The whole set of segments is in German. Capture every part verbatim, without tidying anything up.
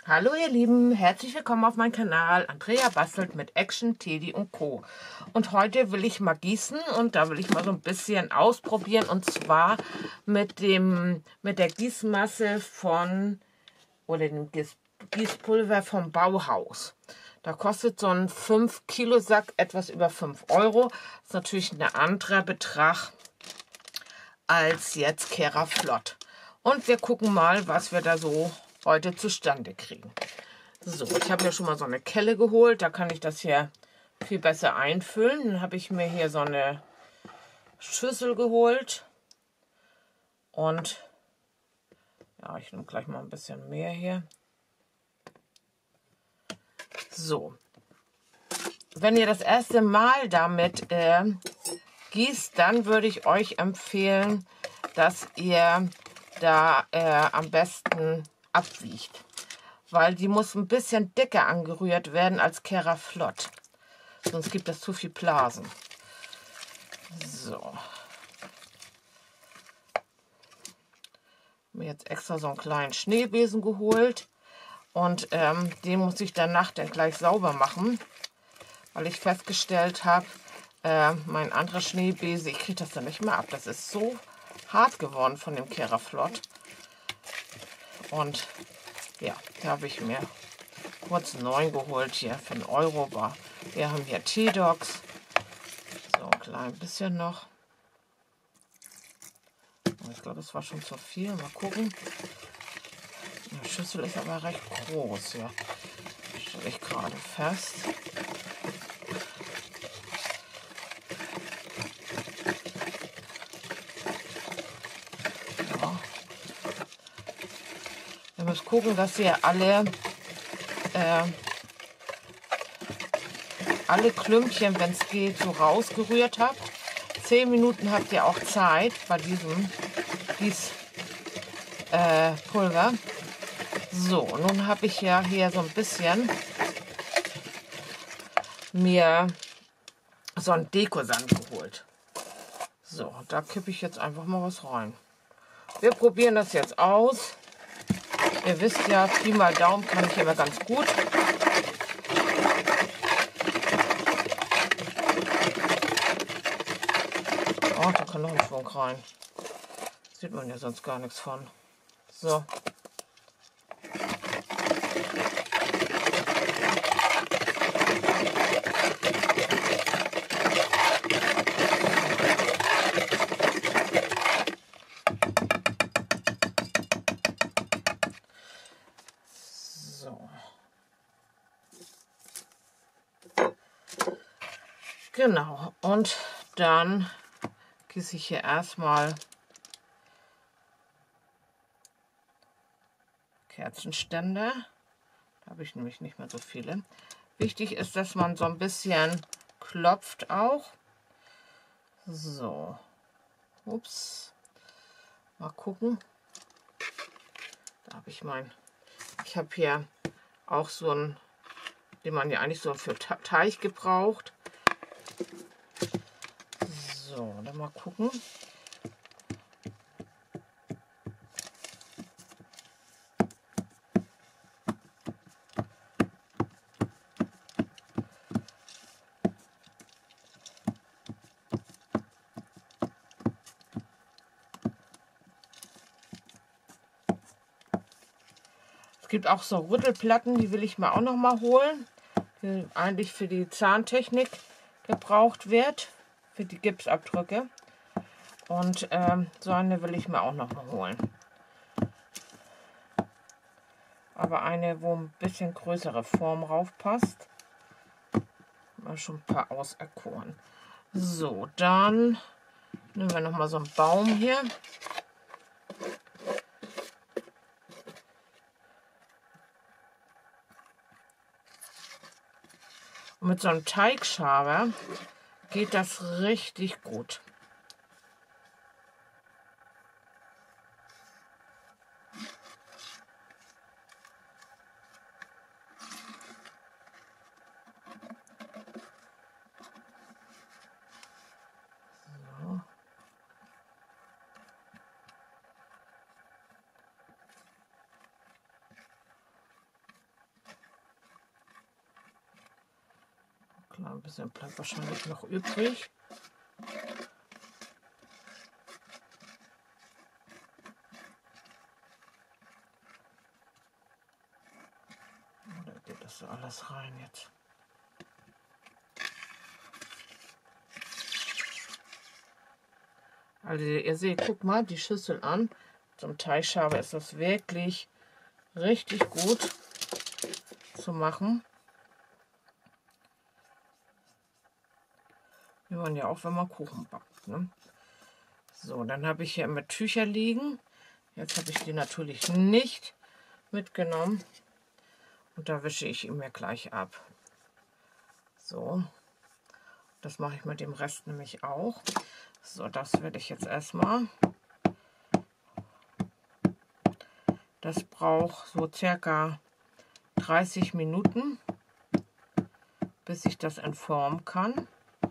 Hallo ihr Lieben, herzlich willkommen auf meinem Kanal. Andrea bastelt mit Action, Teddy und Co. Und heute will ich mal gießen und da will ich mal so ein bisschen ausprobieren und zwar mit dem mit der Gießmasse von oder dem Gieß, Gießpulver vom Bauhaus. Da kostet so ein fünf Kilo Sack etwas über fünf Euro. Das ist natürlich ein anderer Betrag als jetzt Keraflott. Und wir gucken mal, was wir da so heute zustande kriegen. So, ich habe mir schon mal so eine Kelle geholt. Da kann ich das hier viel besser einfüllen. Dann habe ich mir hier so eine Schüssel geholt. Und ja, ich nehme gleich mal ein bisschen mehr hier. So. Wenn ihr das erste Mal damit äh, gießt, dann würde ich euch empfehlen, dass ihr da äh, am besten abwiegt. Weil die muss ein bisschen dicker angerührt werden als Keraflott. Sonst gibt es zu viel Blasen. So. Mir jetzt extra so einen kleinen Schneebesen geholt. Und ähm, den muss ich danach dann gleich sauber machen. Weil ich festgestellt habe, äh, mein anderer Schneebesen, ich kriege das dann nicht mehr ab. Das ist so hart geworden von dem Keraflott. Und ja, da habe ich mir kurz einen neuen geholt hier für einen Euro. War. Wir haben hier T-Dogs. So ein klein bisschen noch. Ich glaube, das war schon zu viel. Mal gucken. Die Schüssel ist aber recht groß. Ja, stelle ich gerade fest. Ja. Ihr müsst gucken, dass ihr alle äh, alle Klümpchen, wenn es geht, so rausgerührt habt. Zehn Minuten habt ihr auch Zeit bei diesem Gießpulver. Äh, so, nun habe ich ja hier so ein bisschen mir so einen Dekosand geholt. So, da kippe ich jetzt einfach mal was rein. Wir probieren das jetzt aus. Ihr wisst ja, Pi mal Daumen kann ich immer ganz gut. Oh, da kann noch ein Schwung rein. Sieht man ja sonst gar nichts von. So. So. Genau. Und dann gieße ich hier erstmal Kerzenständer. Da habe ich nämlich nicht mehr so viele. Wichtig ist, dass man so ein bisschen klopft auch. So. Ups. Mal gucken. Da habe ich mein. Ich habe hier auch so einen, den man ja eigentlich so für Teig gebraucht. So, dann mal gucken. Es gibt auch so Rüttelplatten, die will ich mir auch noch mal holen, die eigentlich für die Zahntechnik gebraucht wird, für die Gipsabdrücke. Und ähm, so eine will ich mir auch noch mal holen. Aber eine, wo ein bisschen größere Form drauf passt. Mal schon ein paar auserkoren. So, dann nehmen wir noch mal so einen Baum hier. Und mit so einem Teigschaber geht das richtig gut. So. Ein bisschen bleibt wahrscheinlich noch übrig. Oder geht das so alles rein jetzt? Also ihr seht, guckt mal die Schüssel an. Zum Teigschaber ist das wirklich richtig gut zu machen. Wie man ja auch, wenn man Kuchen backt. Ne? So, dann habe ich hier immer Tücher liegen. Jetzt habe ich die natürlich nicht mitgenommen. Und da wische ich ihn mir gleich ab. So, das mache ich mit dem Rest nämlich auch. So, das werde ich jetzt erstmal. Das braucht so circa dreißig Minuten, bis ich das entformen kann.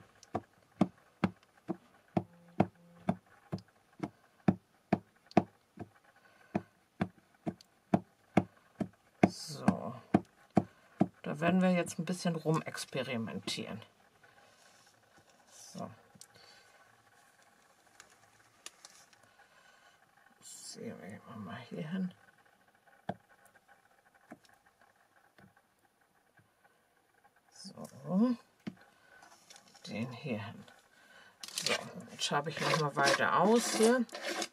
So, da werden wir jetzt ein bisschen rumexperimentieren. So. Sehen wir mal hier hin. So, den hier hin. So, jetzt schabe ich noch mal weiter aus hier.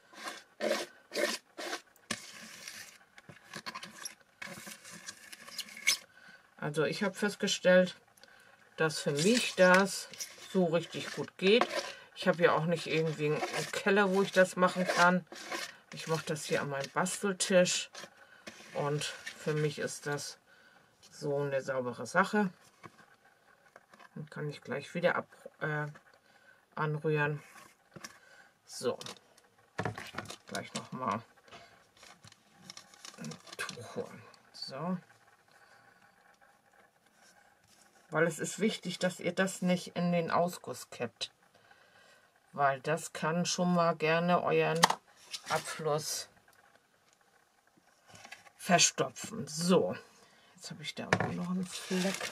Also ich habe festgestellt, dass für mich das so richtig gut geht. Ich habe ja auch nicht irgendwie einen Keller, wo ich das machen kann. Ich mache das hier an meinem Basteltisch und für mich ist das so eine saubere Sache. Dann kann ich gleich wieder ab, äh, anrühren. So, gleich noch mal ein Tuch holen. So. Weil es ist wichtig, dass ihr das nicht in den Ausguss kippt. Weil das kann schon mal gerne euren Abfluss verstopfen. So, jetzt habe ich da auch noch einen Fleck.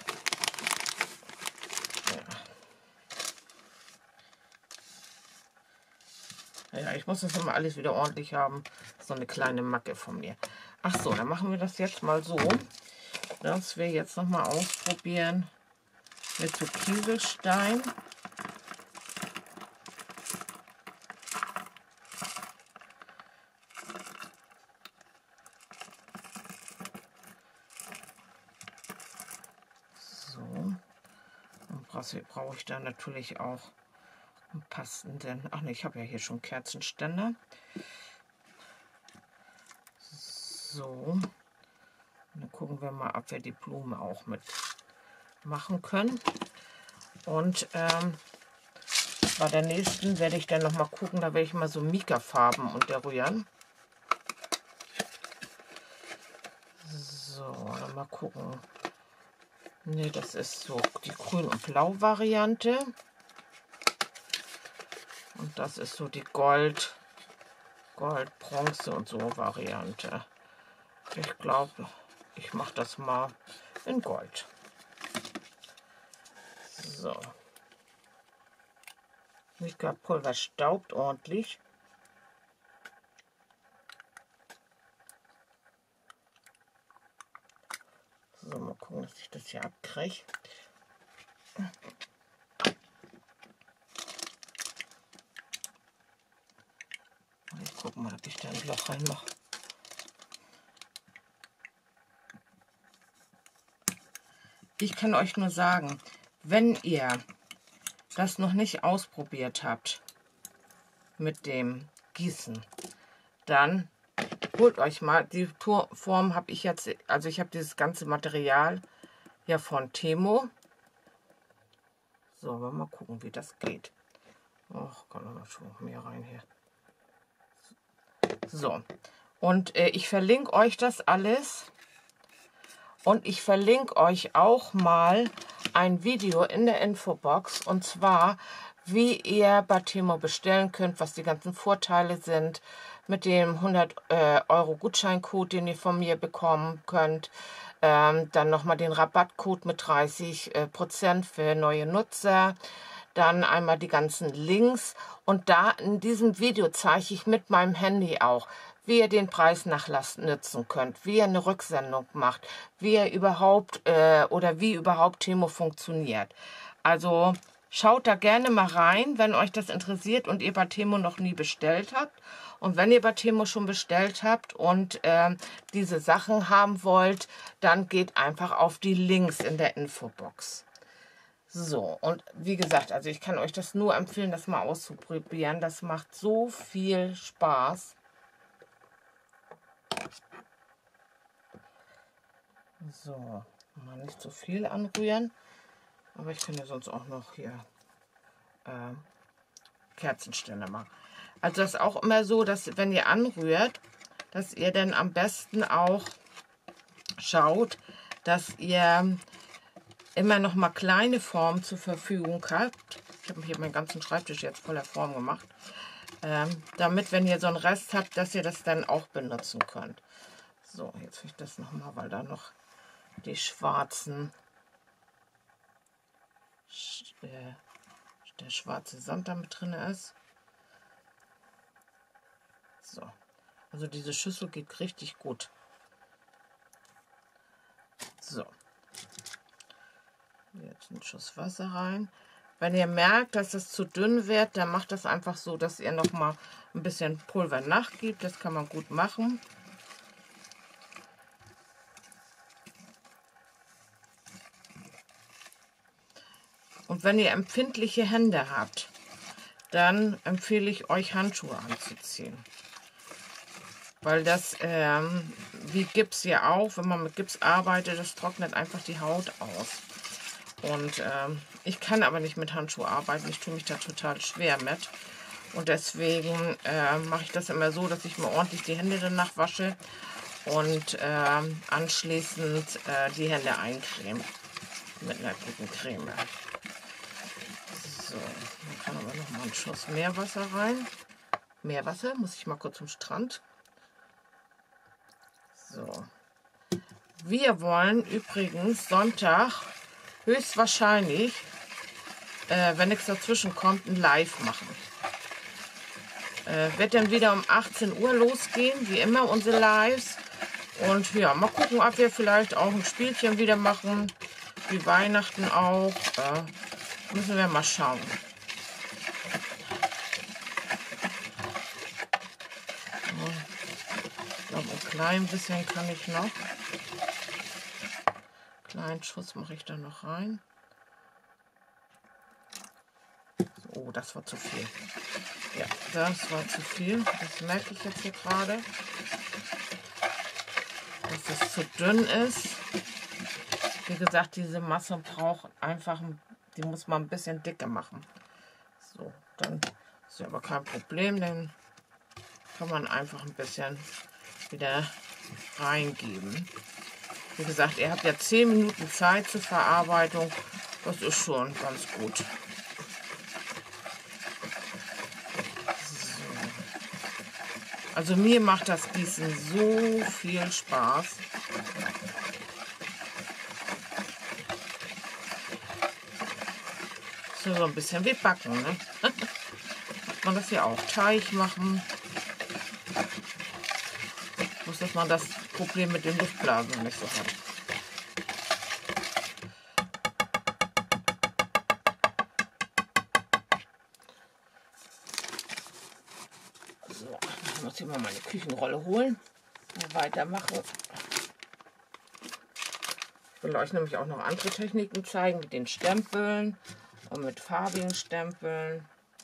Ja. Ja, ich muss das immer alles wieder ordentlich haben. So eine kleine Macke von mir. Ach so, dann machen wir das jetzt mal so, dass wir jetzt noch mal ausprobieren mit so Kieselstein. So, und brauche ich da natürlich auch einen passenden. Ach ne, ich habe ja hier schon Kerzenständer. So, und dann gucken wir mal, ob wir die Blume auch mit machen können. Und ähm, bei der nächsten werde ich dann noch mal gucken, da werde ich mal so Mika-Farben unterrühren. So, dann mal gucken. Ne, das ist so die Grün- und Blau-Variante. Und das ist so die Gold, Gold, Bronze und so Variante. Ich glaube, ich mache das mal in Gold. So. Mika-Pulver staubt ordentlich. So, mal gucken, dass ich das hier abkriege. Ich gucke mal, ob ich da ein Loch reinmache. Ich kann euch nur sagen, wenn ihr das noch nicht ausprobiert habt mit dem Gießen, dann holt euch mal, die Form habe ich jetzt, also ich habe dieses ganze Material ja von Temo. So, mal gucken, wie das geht. Ach, kann noch schon mehr rein hier. So, und äh, ich verlinke euch das alles. Und ich verlinke euch auch mal ein Video in der Infobox. Und zwar, wie ihr bei Temo bestellen könnt, was die ganzen Vorteile sind. Mit dem hundert Euro Gutscheincode, den ihr von mir bekommen könnt. Ähm, dann nochmal den Rabattcode mit dreißig Prozent für neue Nutzer. Dann einmal die ganzen Links. Und da in diesem Video zeige ich mit meinem Handy auch, wie ihr den Preisnachlass nutzen könnt, wie ihr eine Rücksendung macht, wie ihr überhaupt äh, oder wie überhaupt Temu funktioniert. Also schaut da gerne mal rein, wenn euch das interessiert und ihr bei Temu noch nie bestellt habt. Und wenn ihr bei Temu schon bestellt habt und äh, diese Sachen haben wollt, dann geht einfach auf die Links in der Infobox. So, und wie gesagt, also ich kann euch das nur empfehlen, das mal auszuprobieren. Das macht so viel Spaß. So, mal nicht so viel anrühren. Aber ich kann ja sonst auch noch hier äh, Kerzenständer machen. Also das ist auch immer so, dass wenn ihr anrührt, dass ihr dann am besten auch schaut, dass ihr immer noch mal kleine Formen zur Verfügung habt. Ich habe hier meinen ganzen Schreibtisch jetzt voller Form gemacht. Ähm, damit, wenn ihr so einen Rest habt, dass ihr das dann auch benutzen könnt. So, jetzt will ich das noch mal, weil da noch die schwarzen, äh, der schwarze Sand da mit drin ist. So, also diese Schüssel geht richtig gut. So, jetzt einen Schuss Wasser rein. Wenn ihr merkt, dass es zu dünn wird, dann macht das einfach so, dass ihr noch mal ein bisschen Pulver nachgibt. Das kann man gut machen. Und wenn ihr empfindliche Hände habt, dann empfehle ich euch, Handschuhe anzuziehen. Weil das, ähm, wie Gips ja auch, wenn man mit Gips arbeitet, das trocknet einfach die Haut aus. Und ähm, ich kann aber nicht mit Handschuhen arbeiten, ich tue mich da total schwer mit. Und deswegen äh, mache ich das immer so, dass ich mir ordentlich die Hände danach wasche und äh, anschließend äh, die Hände eincreme mit einer guten Creme. So, dann kann aber noch mal einen Schuss Meerwasser rein. Meerwasser, muss ich mal kurz zum Strand. So. Wir wollen übrigens Sonntag höchstwahrscheinlich, äh, wenn nichts dazwischen kommt, ein Live machen. Äh, wird dann wieder um achtzehn Uhr losgehen, wie immer unsere Lives. Und ja, mal gucken, ob wir vielleicht auch ein Spielchen wieder machen, wie Weihnachten auch. Äh, müssen wir mal schauen. Ich glaube, ein klein bisschen kann ich noch. Kleinen Schuss mache ich da noch rein. Oh, das war zu viel. Ja, das war zu viel. Das merke ich jetzt hier gerade. Dass es zu dünn ist. Wie gesagt, diese Masse braucht einfach, die muss man ein bisschen dicker machen. So, dann ist ja aber kein Problem, dann kann man einfach ein bisschen wieder reingeben. Wie gesagt, ihr habt ja zehn Minuten Zeit zur Verarbeitung. Das ist schon ganz gut. So. Also mir macht das Gießen so viel Spaß. So ein bisschen wie Backen, ne? Macht man das ja auch. Teig machen. Muss, dass man das Problem mit den Luftblasen nicht so hat. So, ich muss hier mal meine Küchenrolle holen und weitermachen. Ich will euch nämlich auch noch andere Techniken zeigen mit den Stempeln und mit farbigen Stempeln.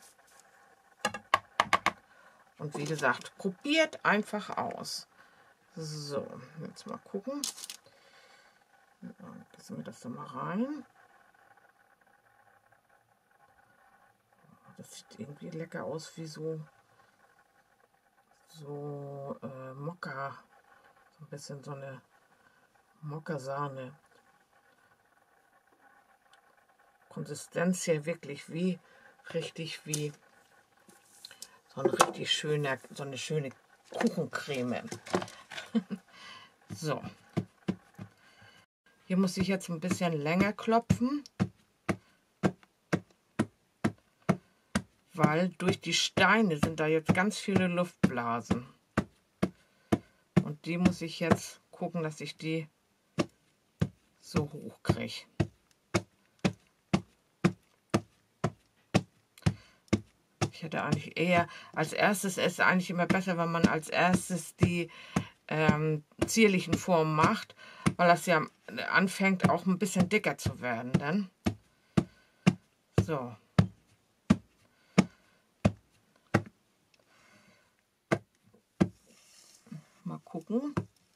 Und wie gesagt, probiert einfach aus. So, jetzt mal gucken. Lassen wir das da mal rein. Das sieht irgendwie lecker aus wie so, so äh, Mokka. So ein bisschen so eine Mokka-Sahne. Konsistenz hier wirklich wie, richtig wie so ein richtig schöner, so eine schöne Kuchencreme. So. Hier muss ich jetzt ein bisschen länger klopfen, weil durch die Steine sind da jetzt ganz viele Luftblasen. Und die muss ich jetzt gucken, dass ich die so hoch kriege. Ich hätte eigentlich eher, als erstes ist es eigentlich immer besser, wenn man als erstes die ähm, zierlichen Formen macht, weil das ja anfängt auch ein bisschen dicker zu werden dann. So. Mal gucken.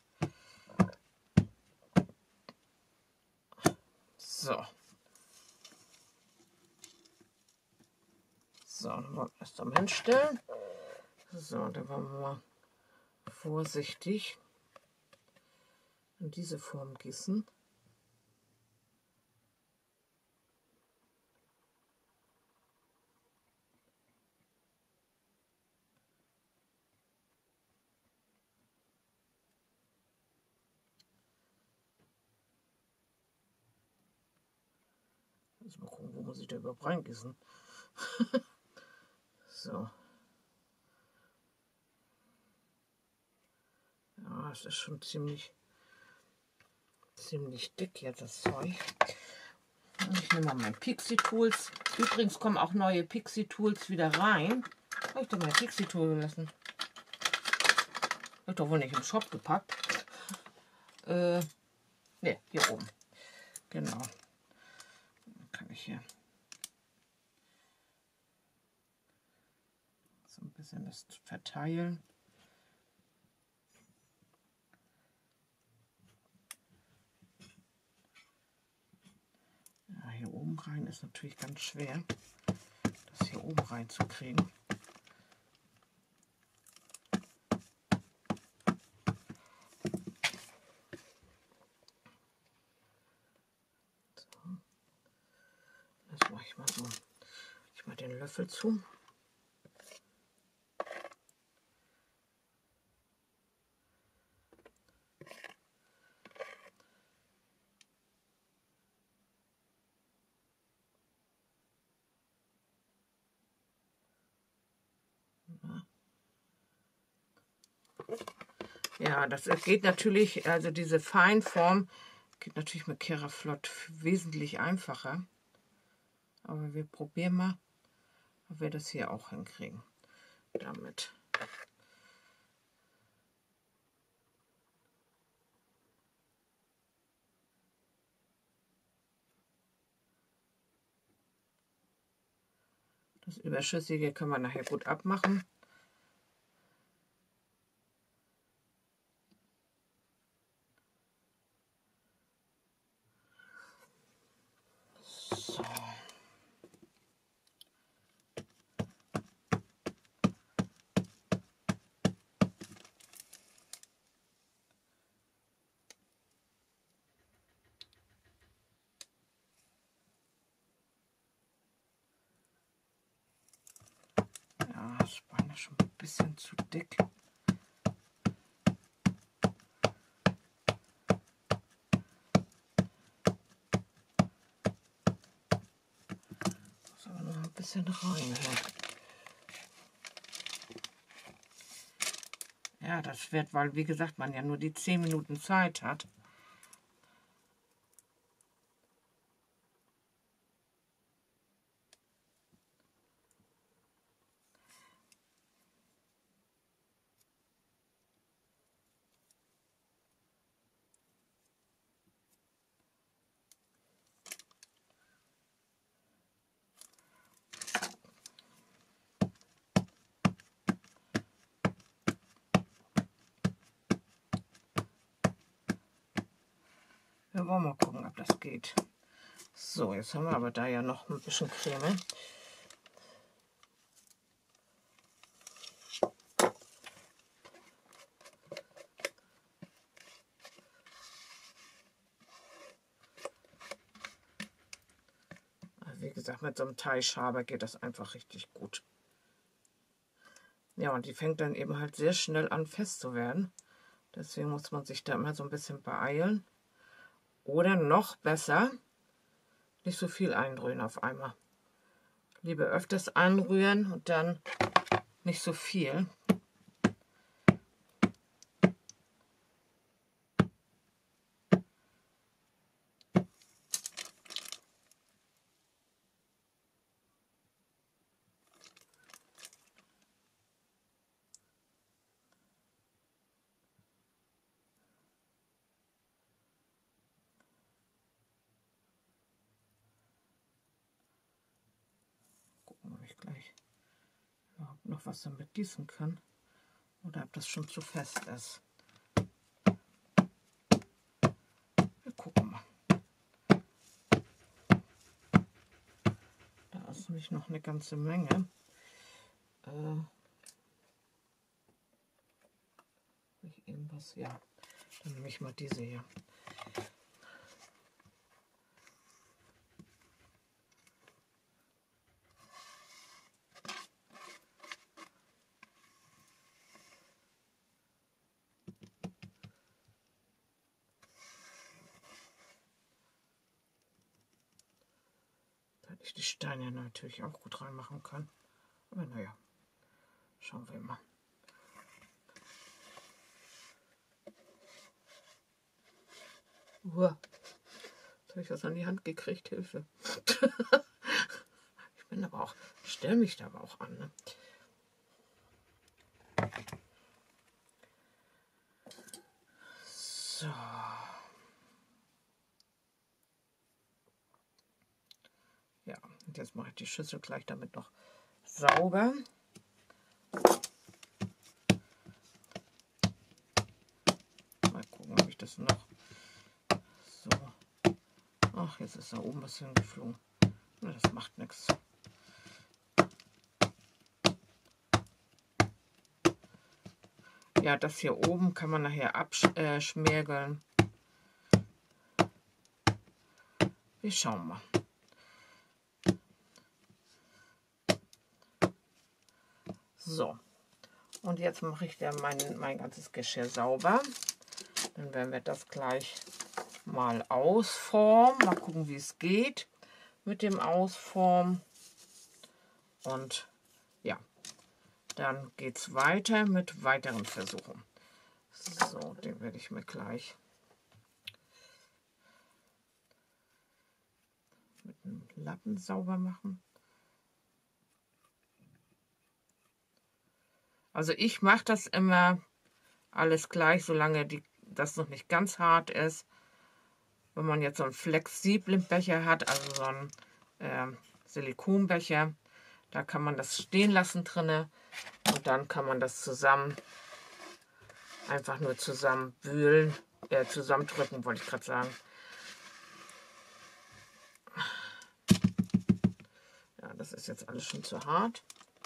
So. So, dann wollen wir das dann hinstellen. So, dann wollen wir mal vorsichtig in diese Form gießen. Jetzt mal gucken, wo muss ich da überhaupt reingießen. So. Ja, es ist schon ziemlich, ziemlich dick jetzt, das Zeug. Ich nehme mal mein Pixie Tools. Übrigens kommen auch neue Pixie Tools wieder rein. Habe ich doch mein Pixie Tool gelassen? Habe ich doch wohl nicht im Shop gepackt. Äh, ne, hier oben. Genau. Dann kann ich hier so ein bisschen das verteilen. Ja, hier oben rein ist natürlich ganz schwer, das hier oben reinzukriegen. So. Das mache ich mal so. Ich mache den Löffel zu. Ja, das geht natürlich, also diese Feinform geht natürlich mit Keraflott wesentlich einfacher. Aber wir probieren mal, ob wir das hier auch hinkriegen. Damit. Das Überschüssige können wir nachher gut abmachen. So. Ja, das Bein ist schon ein bisschen zu dick. Muss aber noch ein bisschen rein hier. Ja, das wird, weil wie gesagt, man ja nur die zehn Minuten Zeit hat. Wir wollen mal gucken, ob das geht. So, jetzt haben wir aber da ja noch ein bisschen Creme. Wie gesagt, mit so einem Teigschaber geht das einfach richtig gut. Ja, und die fängt dann eben halt sehr schnell an fest zu werden. Deswegen muss man sich da immer so ein bisschen beeilen. Oder noch besser, nicht so viel einrühren auf einmal. Lieber öfters einrühren und dann nicht so viel. Gucken, ob ich gleich überhaupt noch was damit gießen kann oder ob das schon zu fest ist. Wir gucken mal. Da ist nämlich noch eine ganze Menge. Äh, ich eben was, ja, dann nehme ich mal diese hier. Ich die Steine natürlich auch gut reinmachen kann. Aber naja, schauen wir mal. Uah, jetzt habe ich was an die Hand gekriegt, Hilfe. Ich bin aber auch, stelle mich da aber auch an. Ne? So. Ja, und jetzt mache ich die Schüssel gleich damit noch sauber. Mal gucken, ob ich das noch so. Ach, jetzt ist da oben was hingeflogen. Na, das macht nichts. Ja, das hier oben kann man nachher abschmirgeln. Wir schauen mal. So, und jetzt mache ich da mein, mein ganzes Geschirr sauber. Dann werden wir das gleich mal ausformen. Mal gucken, wie es geht mit dem Ausformen. Und ja, dann geht es weiter mit weiteren Versuchen. So, den werde ich mir gleich mit einem Lappen sauber machen. Also ich mache das immer alles gleich, solange die, das noch nicht ganz hart ist. Wenn man jetzt so einen flexiblen Becher hat, also so einen äh, Silikonbecher, da kann man das stehen lassen drinne und dann kann man das zusammen, einfach nur zusammen wühlen, äh, zusammendrücken, wollte ich gerade sagen. Ja, das ist jetzt alles schon zu hart.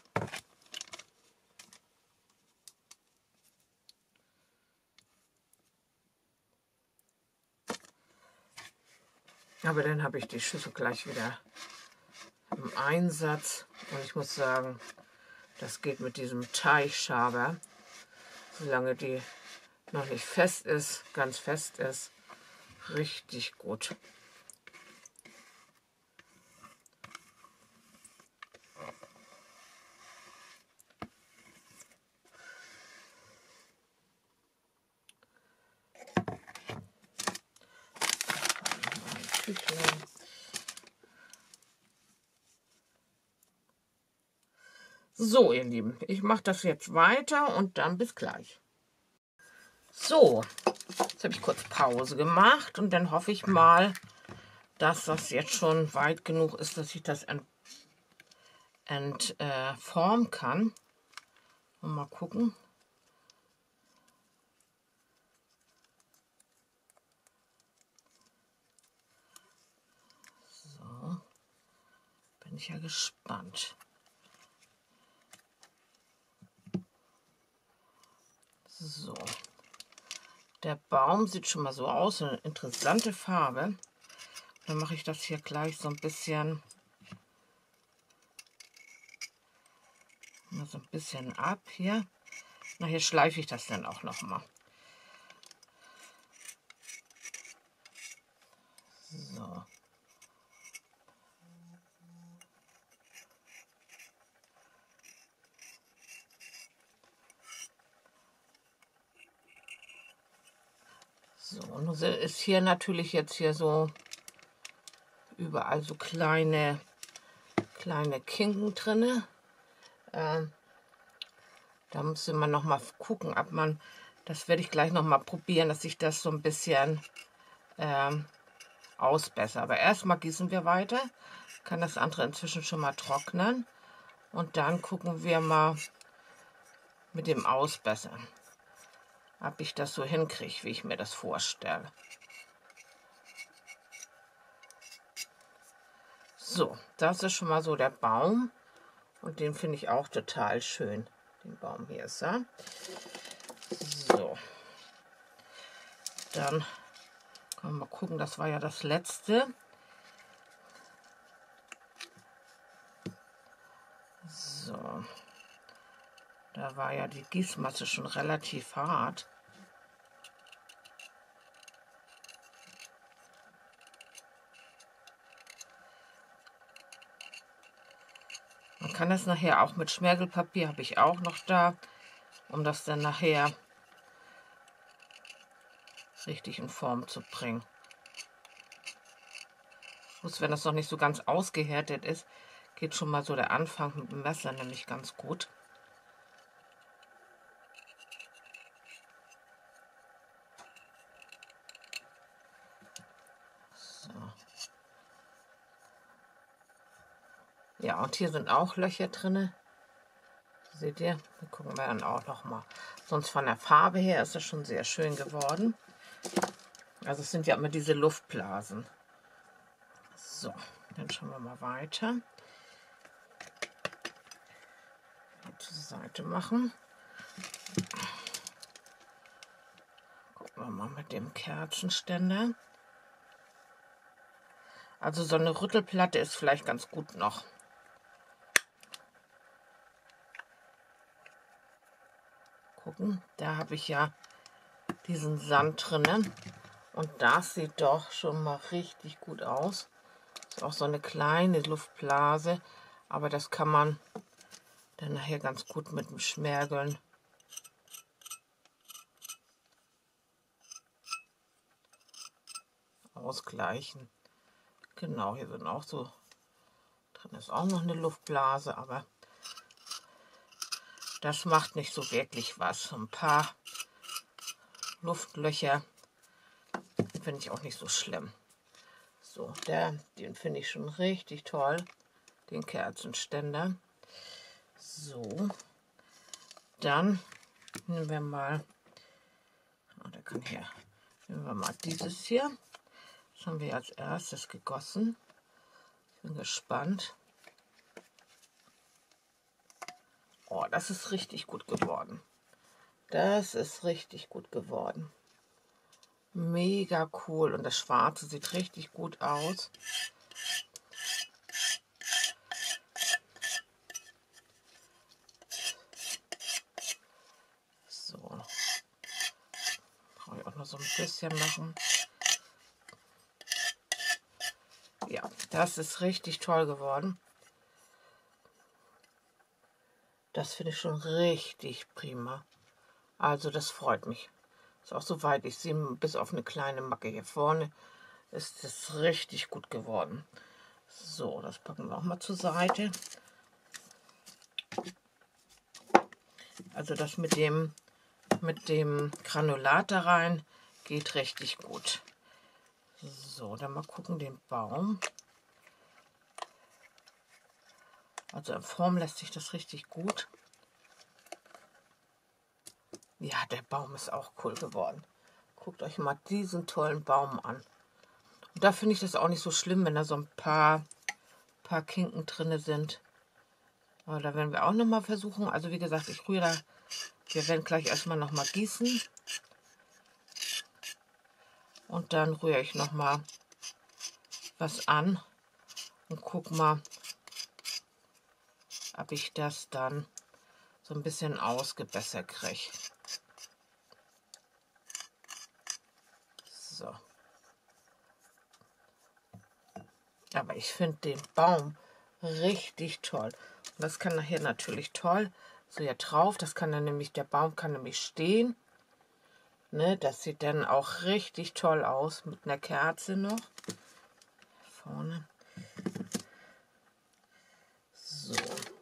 Aber dann habe ich die Schüssel gleich wieder im Einsatz. Und ich muss sagen, das geht mit diesem Teigschaber, solange die noch nicht fest ist, ganz fest ist, richtig gut. So, ihr Lieben, ich mache das jetzt weiter und dann bis gleich. So, jetzt habe ich kurz Pause gemacht und dann hoffe ich mal, dass das jetzt schon weit genug ist, dass ich das entformen äh, kann. Und mal gucken. So, bin ich ja gespannt. So, der Baum sieht schon mal so aus, eine interessante Farbe. Dann mache ich das hier gleich so ein bisschen, mal so ein bisschen ab hier. Nachher schleife ich das dann auch noch mal. So. So, nun ist hier natürlich jetzt hier so überall so kleine, kleine Kinken drin. Ähm, da müsste man noch mal gucken, ob man, das werde ich gleich noch mal probieren, dass ich das so ein bisschen ähm, ausbessere. Aber erstmal gießen wir weiter, kann das andere inzwischen schon mal trocknen und dann gucken wir mal mit dem Ausbessern, ob ich das so hinkriege, wie ich mir das vorstelle. So, das ist schon mal so der Baum und den finde ich auch total schön. Den Baum hier ist er. So, dann können wir mal gucken, das war ja das letzte. So, da war ja die Gießmasse schon relativ hart. Man kann das nachher auch mit Schmirgelpapier, habe ich auch noch da, um das dann nachher richtig in Form zu bringen. Bloß wenn das noch nicht so ganz ausgehärtet ist, geht schon mal so der Anfang mit dem Messer nämlich ganz gut. So. Ja, und hier sind auch Löcher drin. Seht ihr? Da gucken wir dann auch noch mal. Sonst von der Farbe her ist es schon sehr schön geworden. Also es sind ja immer diese Luftblasen. So, dann schauen wir mal weiter. Zur Seite machen. Gucken wir mal mit dem Kerzenständer. Also so eine Rüttelplatte ist vielleicht ganz gut noch. Gucken, da habe ich ja diesen Sand drinnen. Und das sieht doch schon mal richtig gut aus. Ist auch so eine kleine Luftblase, aber das kann man dann nachher ganz gut mit dem Schmirgeln ausgleichen. Genau, hier sind auch so, drin ist auch noch eine Luftblase, aber das macht nicht so wirklich was. Ein paar Luftlöcher finde ich auch nicht so schlimm. So, der, den finde ich schon richtig toll, den Kerzenständer. So, dann nehmen wir mal, oh, der kann hier, nehmen wir mal dieses hier. Das haben wir als erstes gegossen. Ich bin gespannt. Oh, das ist richtig gut geworden. Das ist richtig gut geworden. Mega cool. Und das Schwarze sieht richtig gut aus. So. Brauche ich auch noch so ein bisschen machen. Ja, das ist richtig toll geworden. Das finde ich schon richtig prima. Also das freut mich. Ist auch soweit ich sehe, bis auf eine kleine Macke hier vorne, ist es richtig gut geworden. So, das packen wir auch mal zur Seite. Also das mit dem, mit dem Granulat da rein geht richtig gut. So, dann mal gucken den Baum. Also in Form lässt sich das richtig gut. Ja, der Baum ist auch cool geworden. Guckt euch mal diesen tollen Baum an. Und da finde ich das auch nicht so schlimm, wenn da so ein paar, paar Kinken drin sind. Aber da werden wir auch noch mal versuchen. Also wie gesagt, ich rühre da. Wir werden gleich erstmal noch mal gießen. Und dann rühre ich noch mal was an und guck mal, ob ich das dann so ein bisschen ausgebessert kriege. So. Aber ich finde den Baum richtig toll. Und das kann nachher natürlich toll so hier drauf. Das kann dann nämlich, der Baum kann nämlich stehen. Ne, das sieht dann auch richtig toll aus mit einer Kerze noch. Vorne. So.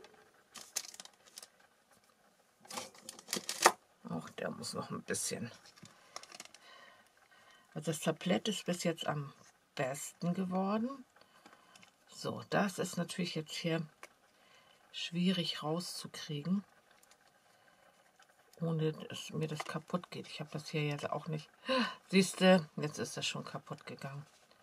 Auch der muss noch ein bisschen. Also das Tablett ist bis jetzt am besten geworden. So, das ist natürlich jetzt hier schwierig rauszukriegen, ohne dass mir das kaputt geht. Ich habe das hier jetzt auch nicht. Siehst du, jetzt ist das schon kaputt gegangen.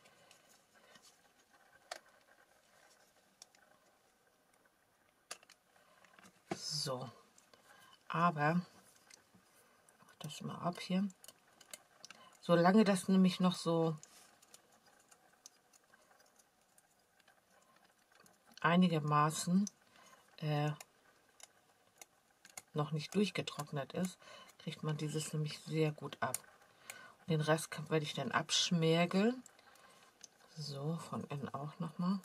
So, aber mach das mal ab hier. Solange das nämlich noch so einigermaßen äh, noch nicht durchgetrocknet ist, kriegt man dieses nämlich sehr gut ab. Und den Rest kann, werde ich dann abschmirgeln. So, von innen auch nochmal.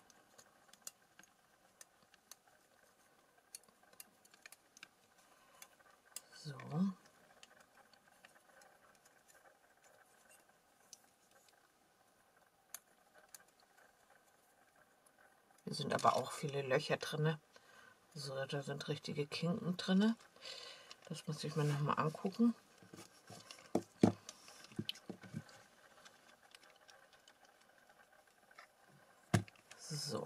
So. Hier sind aber auch viele Löcher drin. So, da sind richtige Kinken drin. Das muss ich mir noch mal angucken. So.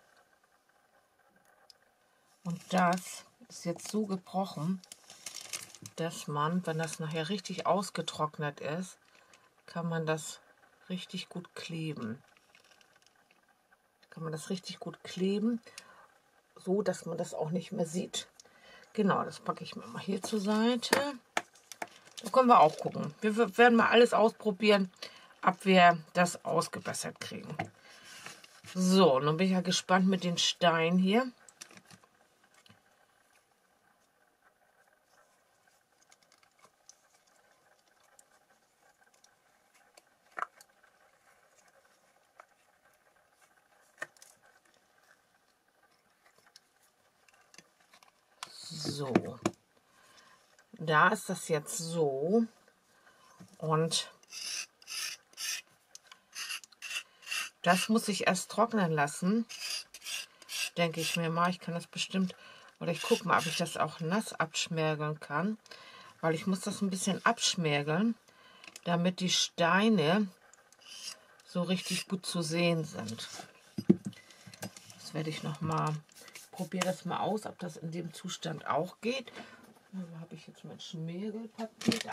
Und das ist jetzt so gebrochen, dass man, wenn das nachher richtig ausgetrocknet ist, kann man das richtig gut kleben. Kann man das richtig gut kleben, so dass man das auch nicht mehr sieht. Genau, das packe ich mir mal hier zur Seite. Da können wir auch gucken. Wir werden mal alles ausprobieren, ob wir das ausgebessert kriegen. So, nun bin ich ja gespannt mit den Steinen hier. So, da ist das jetzt so und das muss ich erst trocknen lassen, denke ich mir mal. Ich kann das bestimmt, oder ich gucke mal, ob ich das auch nass abschmirgeln kann, weil ich muss das ein bisschen abschmirgeln, damit die Steine so richtig gut zu sehen sind. Das werde ich noch mal, probiere das mal aus, ob das in dem Zustand auch geht. Da habe ich jetzt mein Schmirgelpapier da.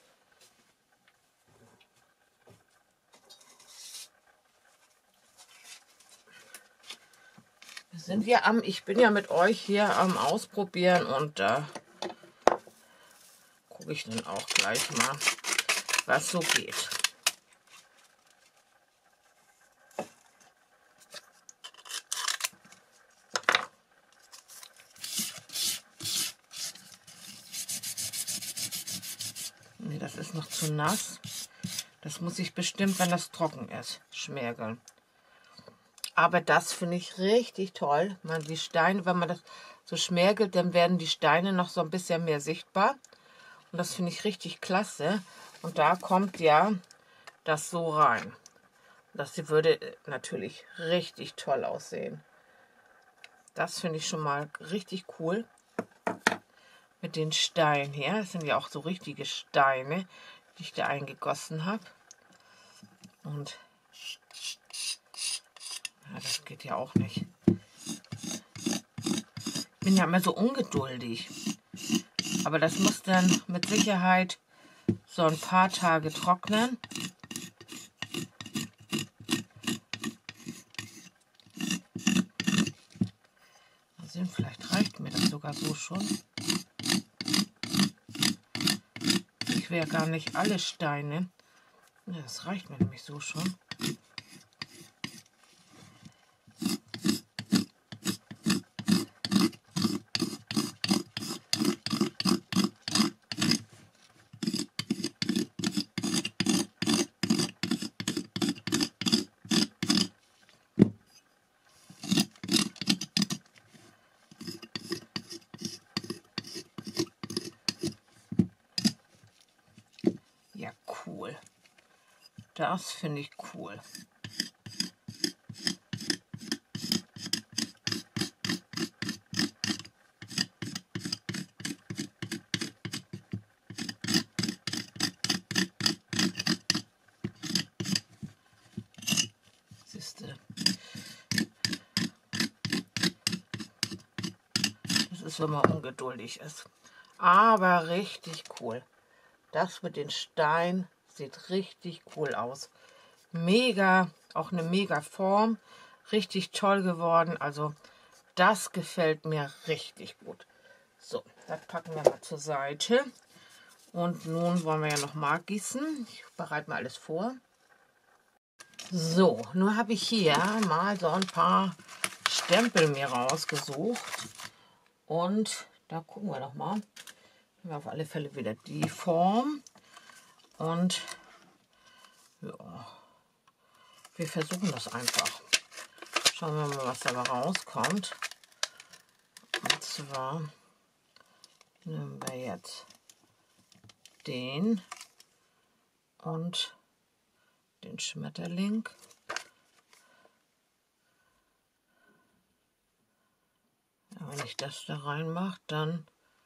Wir sind ja am, ich bin ja mit euch hier am Ausprobieren und da äh, gucke ich dann auch gleich mal, was so geht. Nee, das ist noch zu nass. Das muss ich bestimmt, wenn das trocken ist, schmirgeln. Aber das finde ich richtig toll. Man, die Steine, wenn man das so schmirgelt, dann werden die Steine noch so ein bisschen mehr sichtbar. Und das finde ich richtig klasse. Und da kommt ja das so rein. Das würde natürlich richtig toll aussehen. Das finde ich schon mal richtig cool. Mit den Steinen hier. Das sind ja auch so richtige Steine, die ich da eingegossen habe. Und ja, das geht ja auch nicht. Ich bin ja immer so ungeduldig. Aber das muss dann mit Sicherheit so ein paar Tage trocknen. Mal sehen, vielleicht reicht mir das sogar so schon. Ich will ja gar nicht alle Steine. Ja, das reicht mir nämlich so schon. Das finde ich cool. Siehste. Das ist, wenn man ungeduldig ist. Aber richtig cool. Das mit den Steinen sieht richtig cool aus. Mega, auch eine mega Form. Richtig toll geworden. Also das gefällt mir richtig gut. So, das packen wir mal zur Seite. Und nun wollen wir ja noch mal gießen. Ich bereite mal alles vor. So, nun habe ich hier mal so ein paar Stempel mir rausgesucht. Und da gucken wir doch mal. Haben wir auf alle Fälle wieder die Form. Und ja, wir versuchen das einfach. Schauen wir mal, was dabei rauskommt. Und zwar nehmen wir jetzt den und den Schmetterling. Ja, wenn ich das da reinmache, dann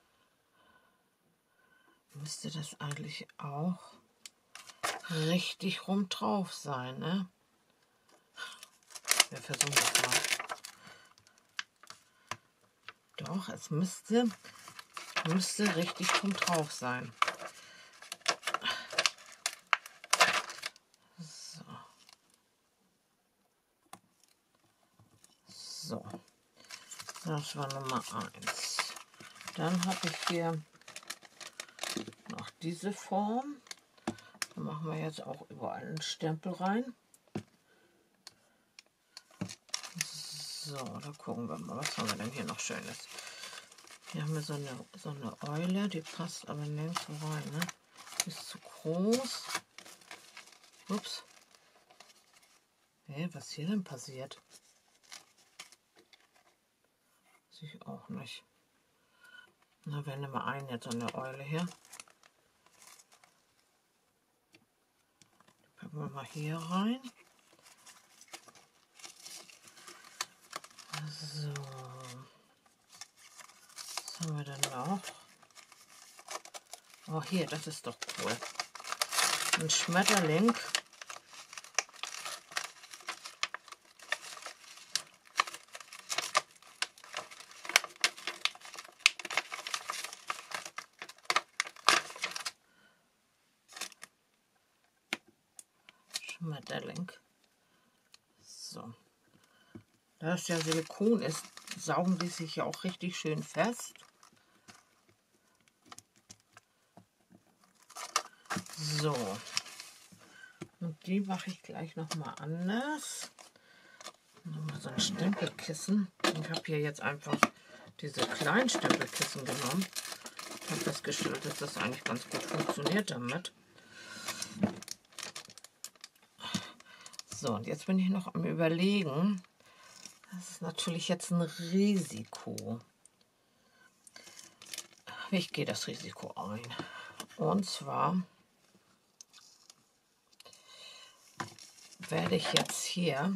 müsste das eigentlich auch richtig rum drauf sein, ne? Wir versuchen das mal. Doch, es müsste, müsste richtig rum drauf sein. So. So. Das war Nummer eins. Dann habe ich hier noch diese Form. Da machen wir jetzt auch überall einen Stempel rein. So, da gucken wir mal, was haben wir denn hier noch Schönes. Hier haben wir so eine, so eine Eule, die passt aber nirgends rein, ne? Die ist zu groß. Ups. Hey, was hier denn passiert? Sehe ich auch nicht. Na, wir nehmen mal einen jetzt, so eine Eule hier. Die packen wir mal hier rein. So. Was haben wir denn noch? Oh, hier, das ist doch cool. Ein Schmetterling. Schmetterling. So. Da das ja Silikon ist, saugen die sich ja auch richtig schön fest. So. Und die mache ich gleich noch mal anders. Nochmal so ein Stempelkissen. Ich habe hier jetzt einfach diese kleinen Stempelkissen genommen. Ich habe festgestellt, dass das eigentlich ganz gut funktioniert damit. So, und jetzt bin ich noch am Überlegen. Das ist natürlich jetzt ein Risiko. Ich gehe das Risiko ein. Und zwar werde ich jetzt hier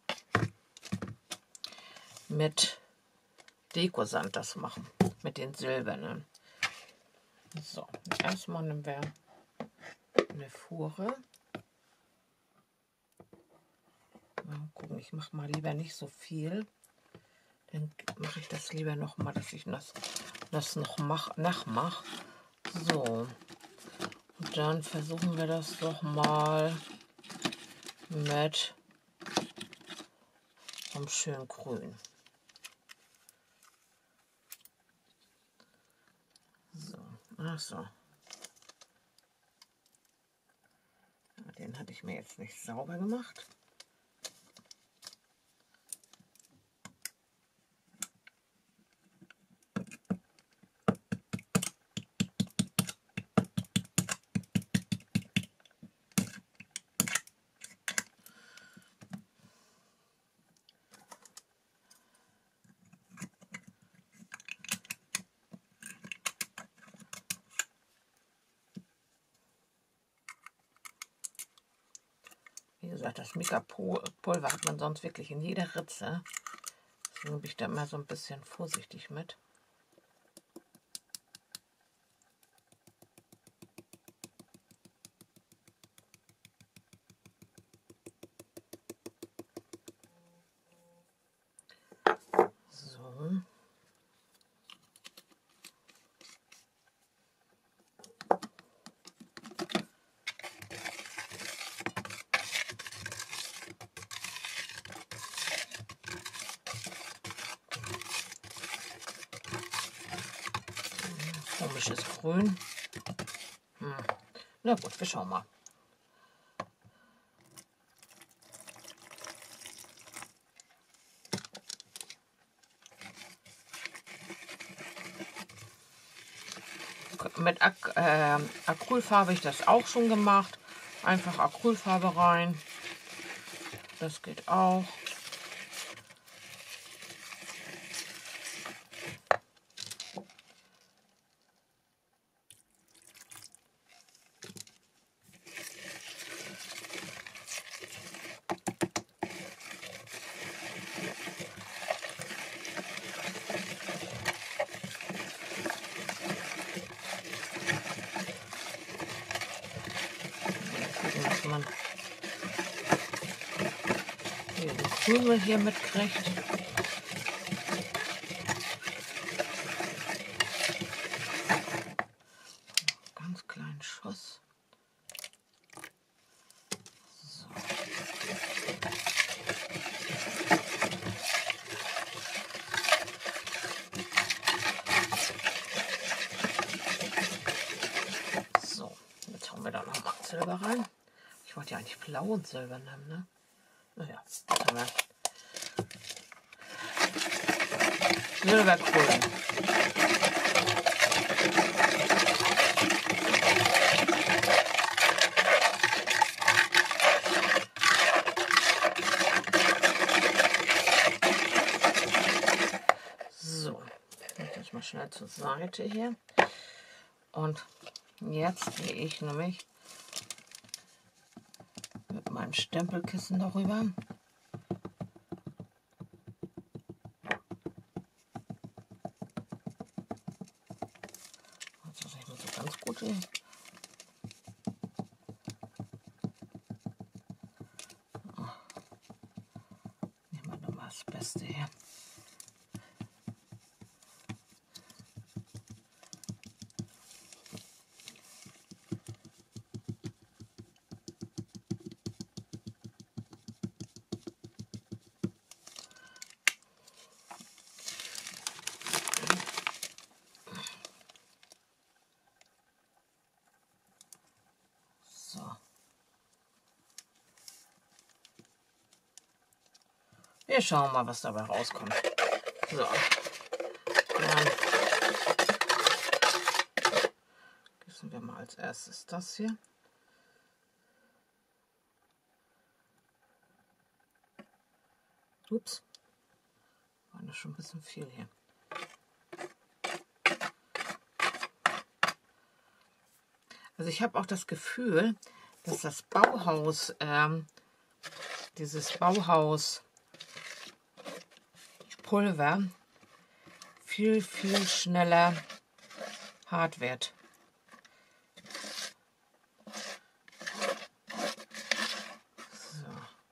mit Dekosand das machen. Mit den silbernen. So, erstmal nehmen wir eine Fuhre. Mal gucken, ich mache mal lieber nicht so viel. Dann mache ich das lieber noch mal, dass ich das, das noch mach, nachmache. So. Und dann versuchen wir das doch mal mit einem schönen Grün. So, ach so. Den hatte ich mir jetzt nicht sauber gemacht. gesagt, das Mica-Pulver hat man sonst wirklich in jeder Ritze. Deswegen bin ich da immer so ein bisschen vorsichtig mit. So. Komisches Grün. Hm. Na gut, wir schauen mal. Mit Ac äh, Acrylfarbe habe ich das auch schon gemacht. Einfach Acrylfarbe rein. Das geht auch. Dass man hier den Krümel hier mitkriegt. Ganz kleinen Schuss. So. So, jetzt hauen wir da noch mal Silber rein. Ich wollte ja eigentlich blau und silber nehmen, ne? Naja, jetzt haben wir Silbergrün. So, jetzt mal schnell zur Seite hier. Und jetzt gehe ich nämlich mit meinem Stempelkissen darüber. Das ist nicht mehr so ganz gut. Hier. Oh. Nehmen wir nochmal das Beste her. Wir schauen mal, was dabei rauskommt. So. Dann gießen wir mal als erstes das hier. Ups. War das schon ein bisschen viel hier. Also ich habe auch das Gefühl, dass das Bauhaus, ähm, dieses Bauhaus Pulver viel, viel schneller hart wird. So.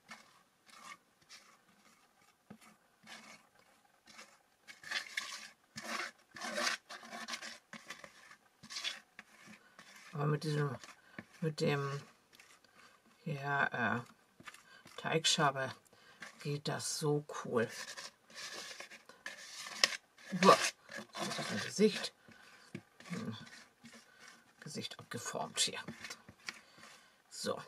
Aber mit diesem, mit dem hier äh, Teigschabe geht das so cool. Boah, das ist ein Gesicht. Hm. Gesicht abgeformt hier. So.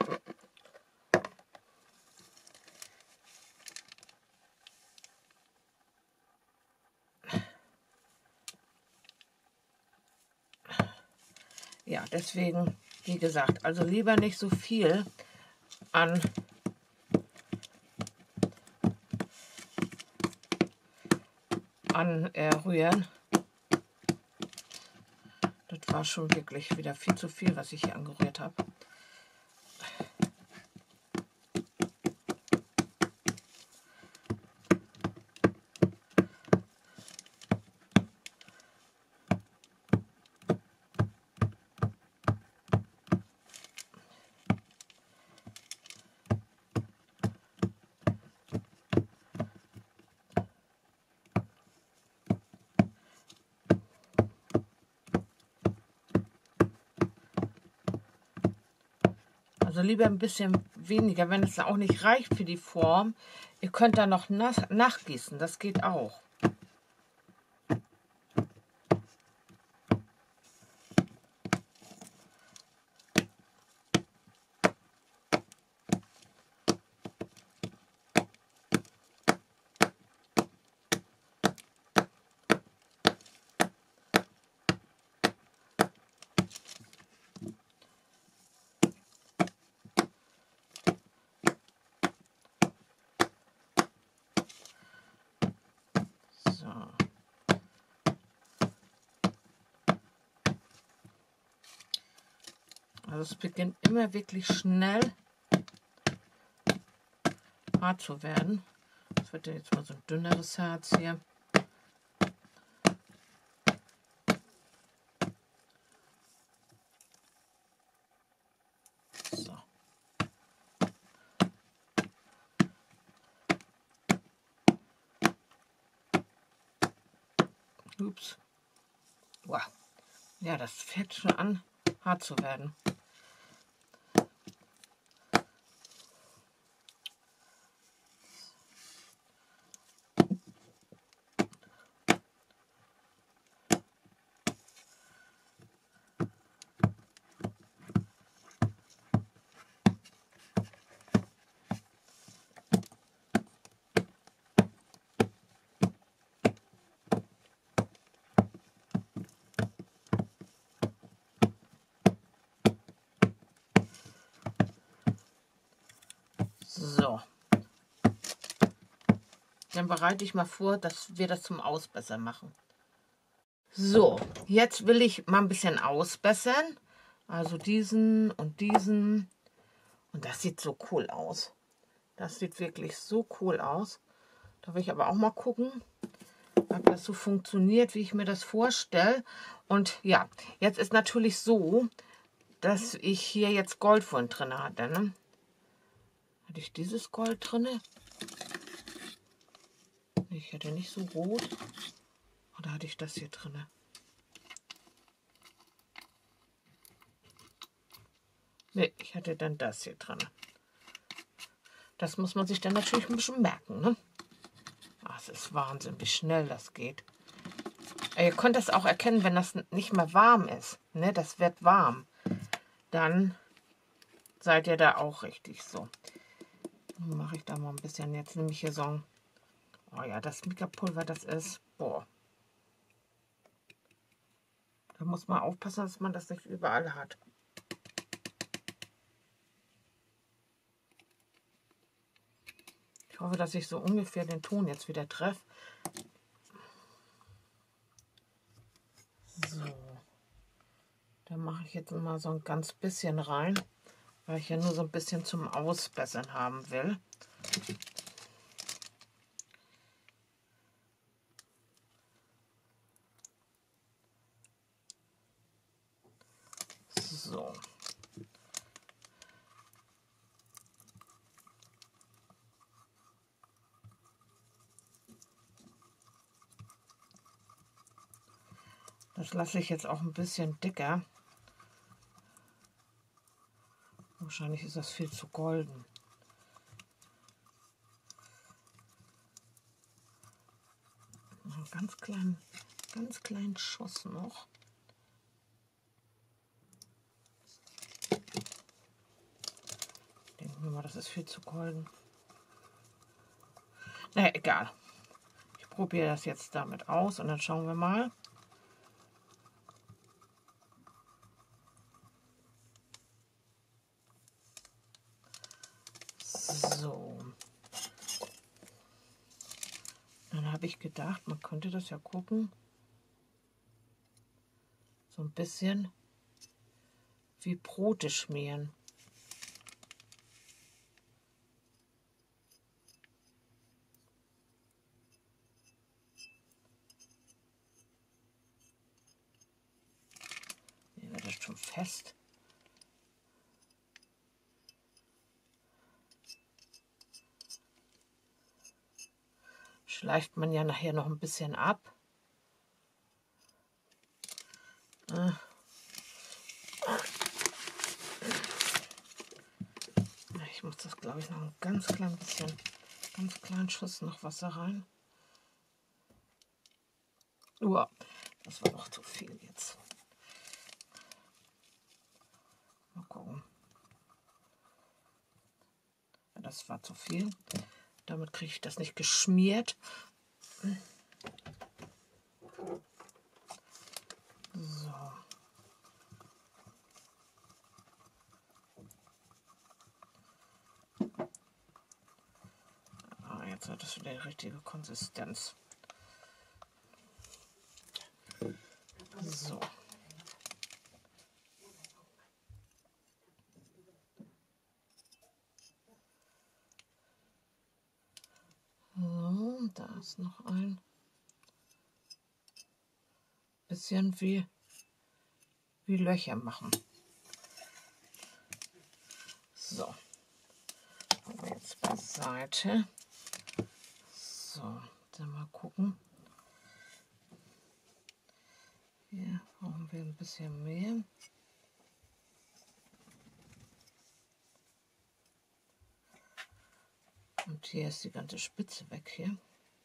Ja, deswegen, wie gesagt, also lieber nicht so viel an anrühren. Das war schon wirklich wieder viel zu viel, was ich hier angerührt habe. Also lieber ein bisschen weniger, wenn es auch nicht reicht für die Form. Ihr könnt da noch nach, nachgießen, das geht auch. Also es beginnt immer wirklich schnell hart zu werden. Das wird ja jetzt mal so ein dünneres Herz hier. So. Ups. Wow. Ja, das fängt schon an, hart zu werden. So. Dann bereite ich mal vor, dass wir das zum Ausbessern machen. So, jetzt will ich mal ein bisschen ausbessern. Also diesen und diesen. Und das sieht so cool aus. Das sieht wirklich so cool aus. Da will ich aber auch mal gucken, ob das so funktioniert, wie ich mir das vorstelle. Und ja, jetzt ist natürlich so, dass ich hier jetzt Gold von drin hatte. Ne? Hatte ich dieses Gold drin? Ich hatte nicht so rot. Oder hatte ich das hier drin? Ne, ich hatte dann das hier drin. Das muss man sich dann natürlich ein bisschen merken. Ne? Ach, es ist Wahnsinn, wie schnell das geht. Ihr könnt das auch erkennen, wenn das nicht mehr warm ist. Ne? Das wird warm. Dann seid ihr da auch richtig so. Dann mache ich da mal ein bisschen. Jetzt nehme ich hier so ein... Oh ja, das Mika-Pulver, das ist... Boah. Da muss man aufpassen, dass man das nicht überall hat. Ich hoffe, dass ich so ungefähr den Ton jetzt wieder treffe. So. Da mache ich jetzt mal so ein ganz bisschen rein, weil ich ja nur so ein bisschen zum Ausbessern haben will. So. Das lasse ich jetzt auch ein bisschen dicker. Wahrscheinlich ist das viel zu golden. Einen ganz kleinen, ganz kleinen Schuss noch. Denken wir mal, das ist viel zu golden. Naja, egal. Ich probiere das jetzt damit aus und dann schauen wir mal. So. Dann habe ich gedacht, man könnte das ja gucken. So ein bisschen wie Brote schmieren. Hier wird das schon fest. Schleift man ja nachher noch ein bisschen ab. glaube ich, noch ein ganz klein bisschen, ganz kleinen Schuss noch Wasser rein. Uah, das war doch zu viel jetzt. Mal gucken. Ja, das war zu viel. Damit kriege ich das nicht geschmiert. So. Ah, jetzt hat es wieder die richtige Konsistenz. So. So, da ist noch ein bisschen wie, wie Löcher machen. So. Machen wir jetzt beiseite. So, dann mal gucken. Hier brauchen wir ein bisschen mehr. Und hier ist die ganze Spitze weg hier.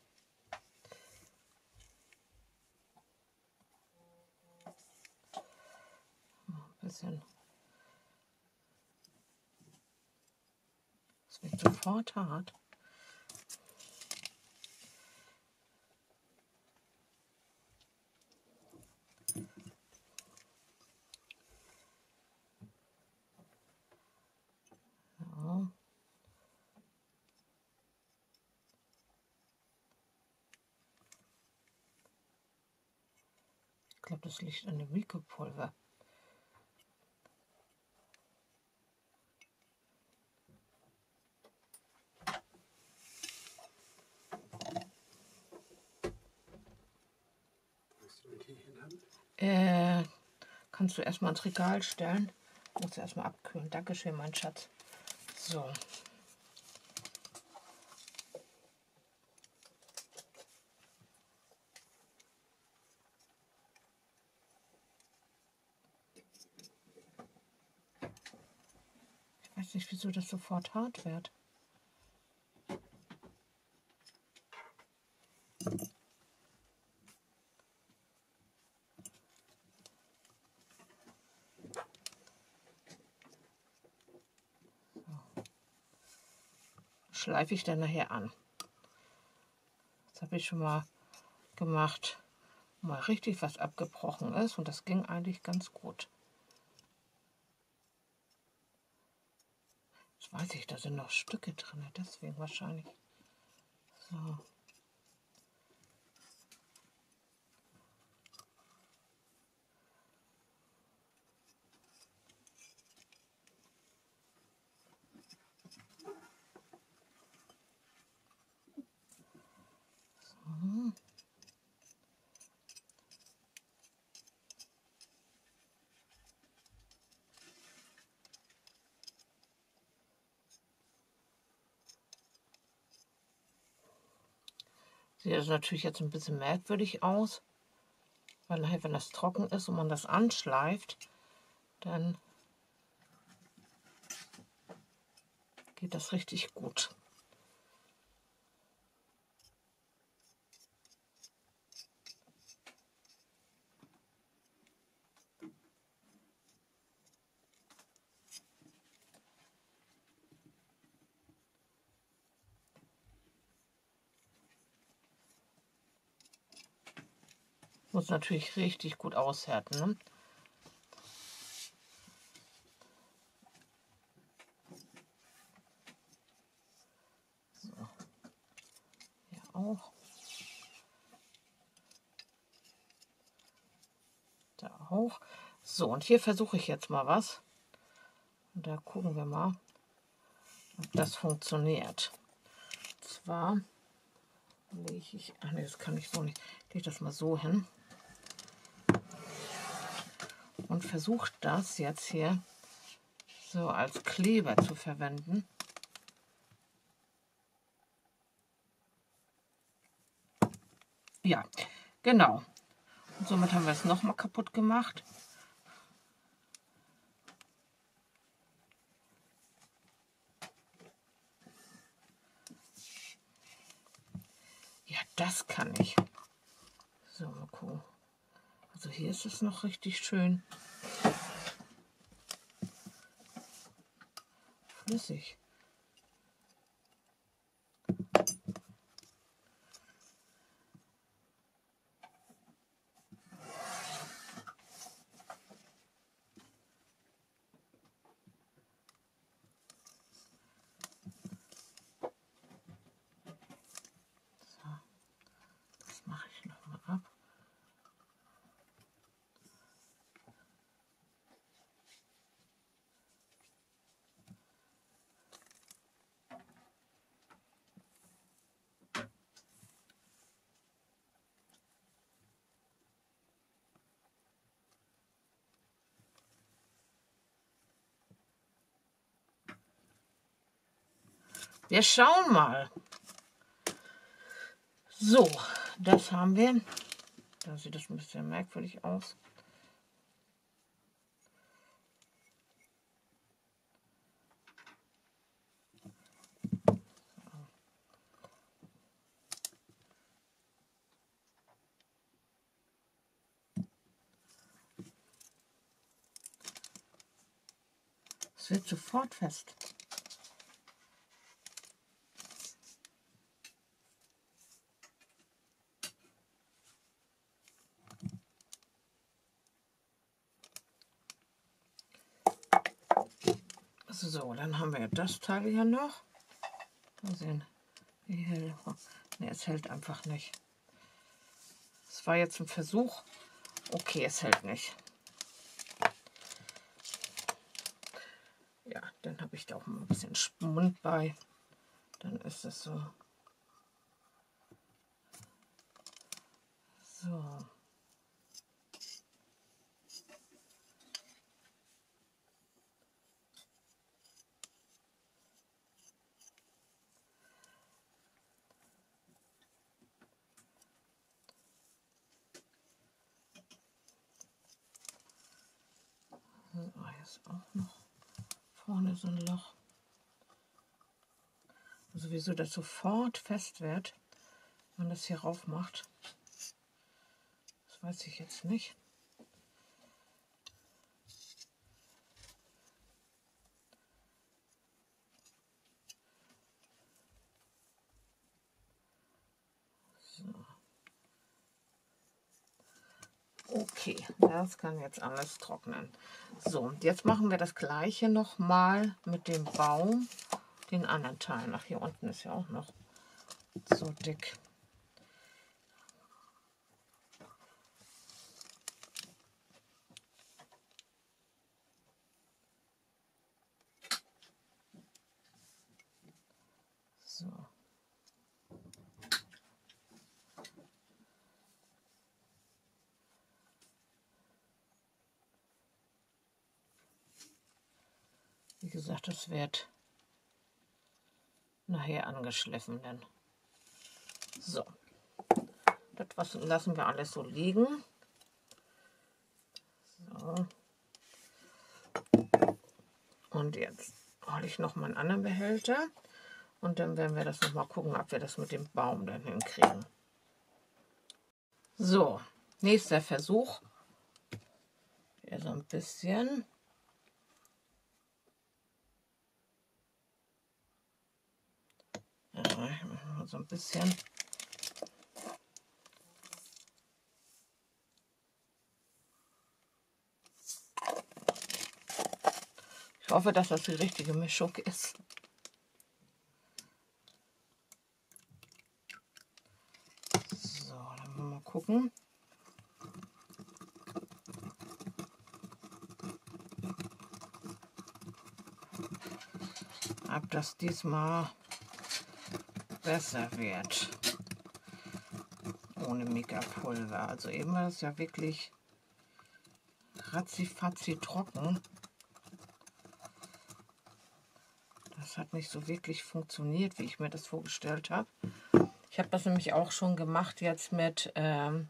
Ein bisschen. Es wird sofort hart. So. Ich glaube, das liegt an dem Mikropulver. Äh, kannst du erstmal ins Regal stellen. Musst du erstmal abkühlen. Dankeschön, mein Schatz. So. Ich weiß nicht, wieso das sofort hart wird. Schleife ich dann nachher an. Das habe ich schon mal gemacht, wo mal richtig was abgebrochen ist und das ging eigentlich ganz gut. Das weiß ich, da sind noch Stücke drin, deswegen wahrscheinlich. So. So. Sieht das natürlich jetzt ein bisschen merkwürdig aus, weil nachher, wenn das trocken ist und man das anschleift, dann geht das richtig gut. Muss natürlich richtig gut aushärten, ne? So. Hier auch. Da auch. So, und hier versuche ich jetzt mal was. Und da gucken wir mal, ob das funktioniert. Und zwar lege ich, ach nee, das kann ich so nicht, lege ich das mal so hin. Und versuche das jetzt hier so als Kleber zu verwenden. Ja, genau. Und somit haben wir es nochmal kaputt gemacht. das kann ich. So, mal gucken. Also hier ist es noch richtig schön flüssig. Das mache ich noch mal ab. Wir schauen mal. So, das haben wir. Da sieht das ein bisschen merkwürdig aus. Es wird sofort fest. So, dann haben wir das Teil hier noch. Mal sehen, wie hell. Ne, es hält einfach nicht. Es war jetzt ein Versuch. Okay, es hält nicht. Ja, dann habe ich da auch mal ein bisschen Mund bei. Dann ist es so. So. So, hier ist auch noch vorne so ein Loch. Also wieso das sofort fest wird, wenn man das hier rauf macht, das weiß ich jetzt nicht. So. Okay, das kann jetzt alles trocknen. So, und jetzt machen wir das gleiche noch mal mit dem Baum, den anderen Teil. Ach, hier unten ist ja auch noch so dick. So. Wie gesagt, das wird nachher angeschliffen. Dann. So, das lassen wir alles so liegen. So. Und jetzt hole ich noch mal einen anderen Behälter und dann werden wir das noch mal gucken, ob wir das mit dem Baum dann hinkriegen. So, nächster Versuch. Hier so ein bisschen. Ja, ich mache mal so ein bisschen. Ich hoffe, dass das die richtige Mischung ist. So, dann wollen wir mal gucken. Ob das diesmal besser wird. Ohne Mega-Pulver. Also eben war es ja wirklich ratzifatzi trocken. Das hat nicht so wirklich funktioniert, wie ich mir das vorgestellt habe. Ich habe das nämlich auch schon gemacht jetzt mit, ähm,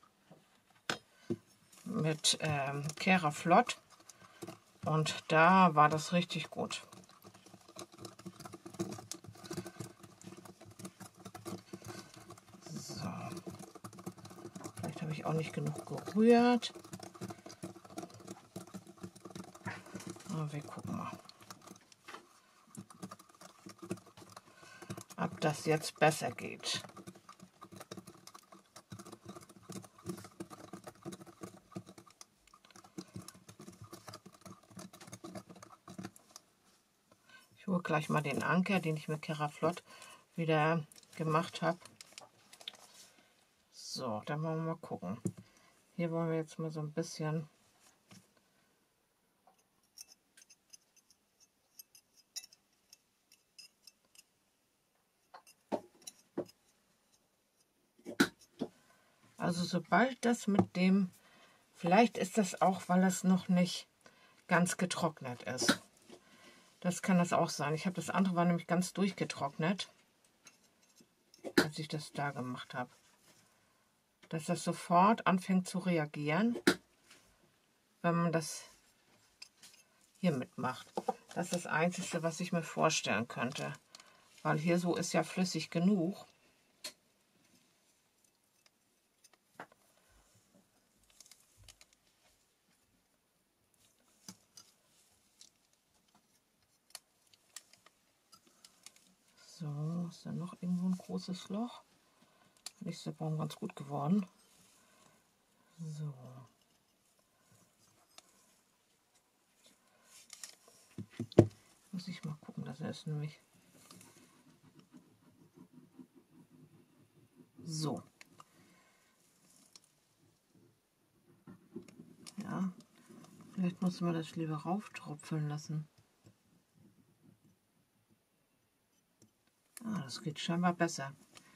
mit ähm, Keraflott. Und da war das richtig gut. So. auch nicht genug gerührt. Aber wir gucken mal, ob das jetzt besser geht. Ich hole gleich mal den Anker, den ich mit Keraflott wieder gemacht habe. So, dann wollen wir mal gucken. Hier wollen wir jetzt mal so ein bisschen also sobald das mit dem, vielleicht ist das auch, weil es noch nicht ganz getrocknet ist. Das kann das auch sein. Ich habe das andere war nämlich ganz durchgetrocknet, als ich das da gemacht habe. Dass das sofort anfängt zu reagieren, wenn man das hier mitmacht. Das ist das Einzige, was ich mir vorstellen könnte. Weil hier so ist ja flüssig genug. So, ist da noch irgendwo ein großes Loch? Ist der Baum ganz gut geworden. So. Muss ich mal gucken, dass er ist nämlich so. Ja, vielleicht muss man das lieber rauftropfeln lassen. Ah, das geht scheinbar besser.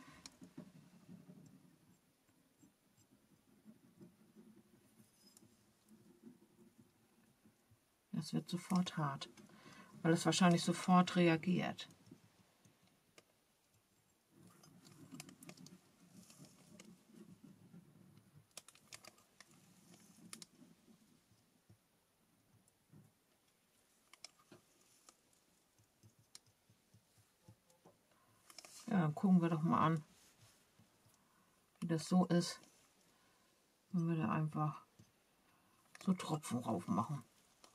Das wird sofort hart, weil es wahrscheinlich sofort reagiert. Ja, dann gucken wir doch mal an, wie das so ist, wenn wir da einfach so Tropfen drauf machen.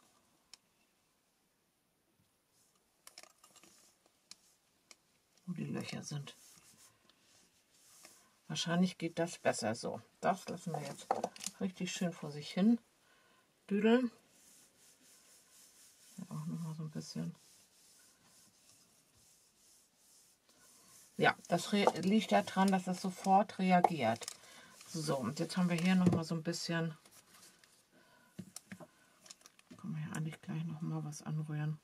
Wo die Löcher sind. Wahrscheinlich geht das besser so. Das lassen wir jetzt richtig schön vor sich hin düdeln. Ja, auch noch mal so ein bisschen. Ja, das liegt daran, dass es sofort reagiert. So, und jetzt haben wir hier noch mal so ein bisschen. Können wir hier eigentlich gleich noch mal was anrühren.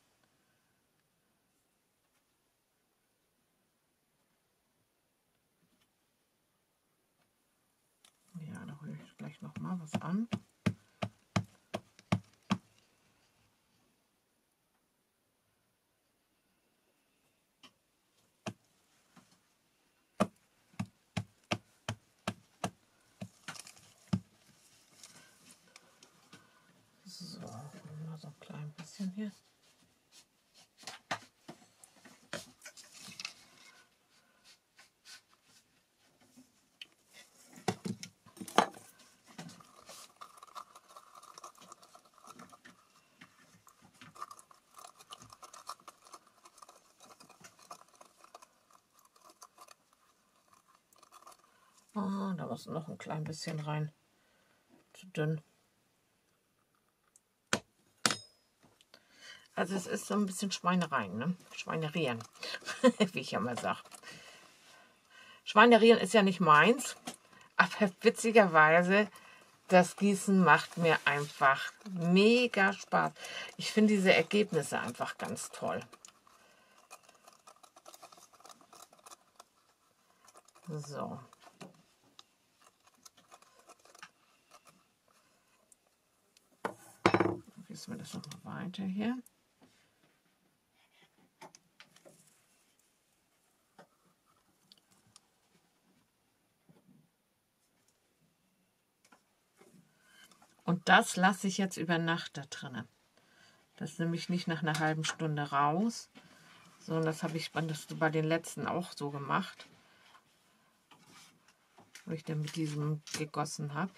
Ja, da rühre ich gleich noch mal was an. So, mal so ein klein bisschen hier. Ah, da muss noch ein klein bisschen rein. Zu dünn. Also es ist so ein bisschen Schweinereien, ne? Schweinerien, wie ich ja mal sage. Schweinerien ist ja nicht meins, aber witzigerweise, das Gießen macht mir einfach mega Spaß. Ich finde diese Ergebnisse einfach ganz toll. So. Gießen wir das noch mal weiter hier. Und das lasse ich jetzt über Nacht da drin. Das nehme ich nicht nach einer halben Stunde raus, sondern das habe ich bei den letzten auch so gemacht. wo ich dann mit diesem gegossen habe.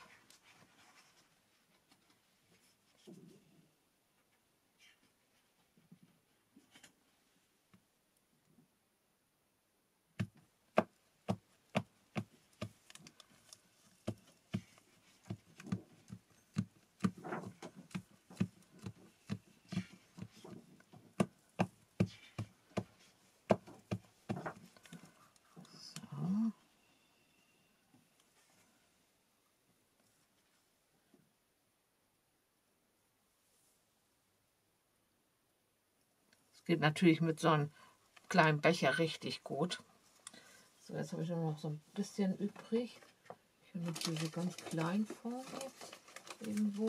Geht natürlich mit so einem kleinen Becher richtig gut. So, jetzt habe ich noch so ein bisschen übrig. Ich habe jetzt diese ganz kleinen Form jetzt irgendwo.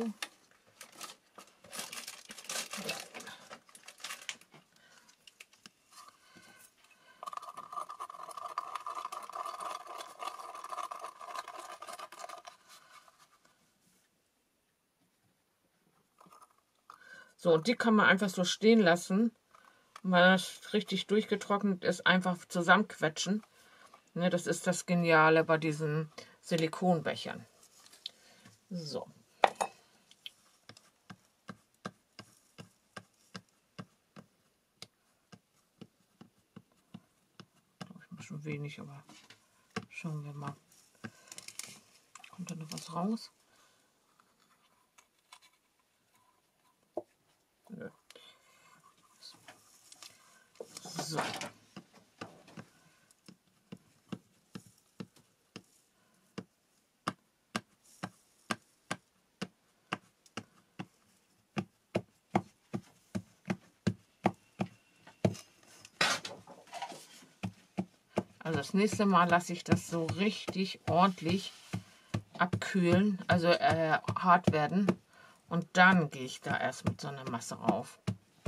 So, und die kann man einfach so stehen lassen. Und wenn das richtig durchgetrocknet ist, einfach zusammenquetschen. Ne, das ist das Geniale bei diesen Silikonbechern. So. Ich mache schon wenig, aber schauen wir mal. Kommt da noch was raus? Nö. So. Also das nächste Mal lasse ich das so richtig ordentlich abkühlen, also äh, hart werden. Und dann gehe ich da erst mit so einer Masse rauf.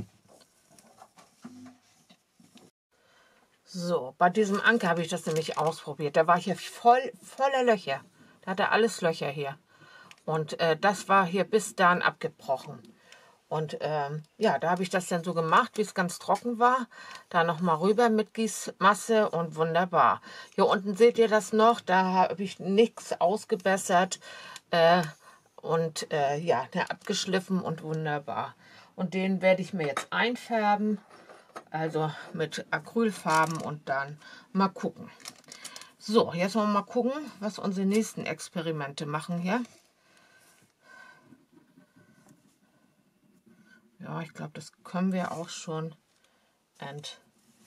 So, bei diesem Anker habe ich das nämlich ausprobiert. Da war hier voll, voller Löcher. Da hatte alles Löcher hier. Und äh, das war hier bis dahin abgebrochen. Und ähm, ja, da habe ich das dann so gemacht, wie es ganz trocken war. Da nochmal rüber mit Gießmasse und wunderbar. Hier unten seht ihr das noch, da habe ich nichts ausgebessert. Äh, und äh, ja, der abgeschliffen und wunderbar. Und den werde ich mir jetzt einfärben. Also mit Acrylfarben und dann mal gucken. So, jetzt wollen wir mal gucken, was unsere nächsten Experimente machen hier. Ja, ich glaube, das können wir auch schon ent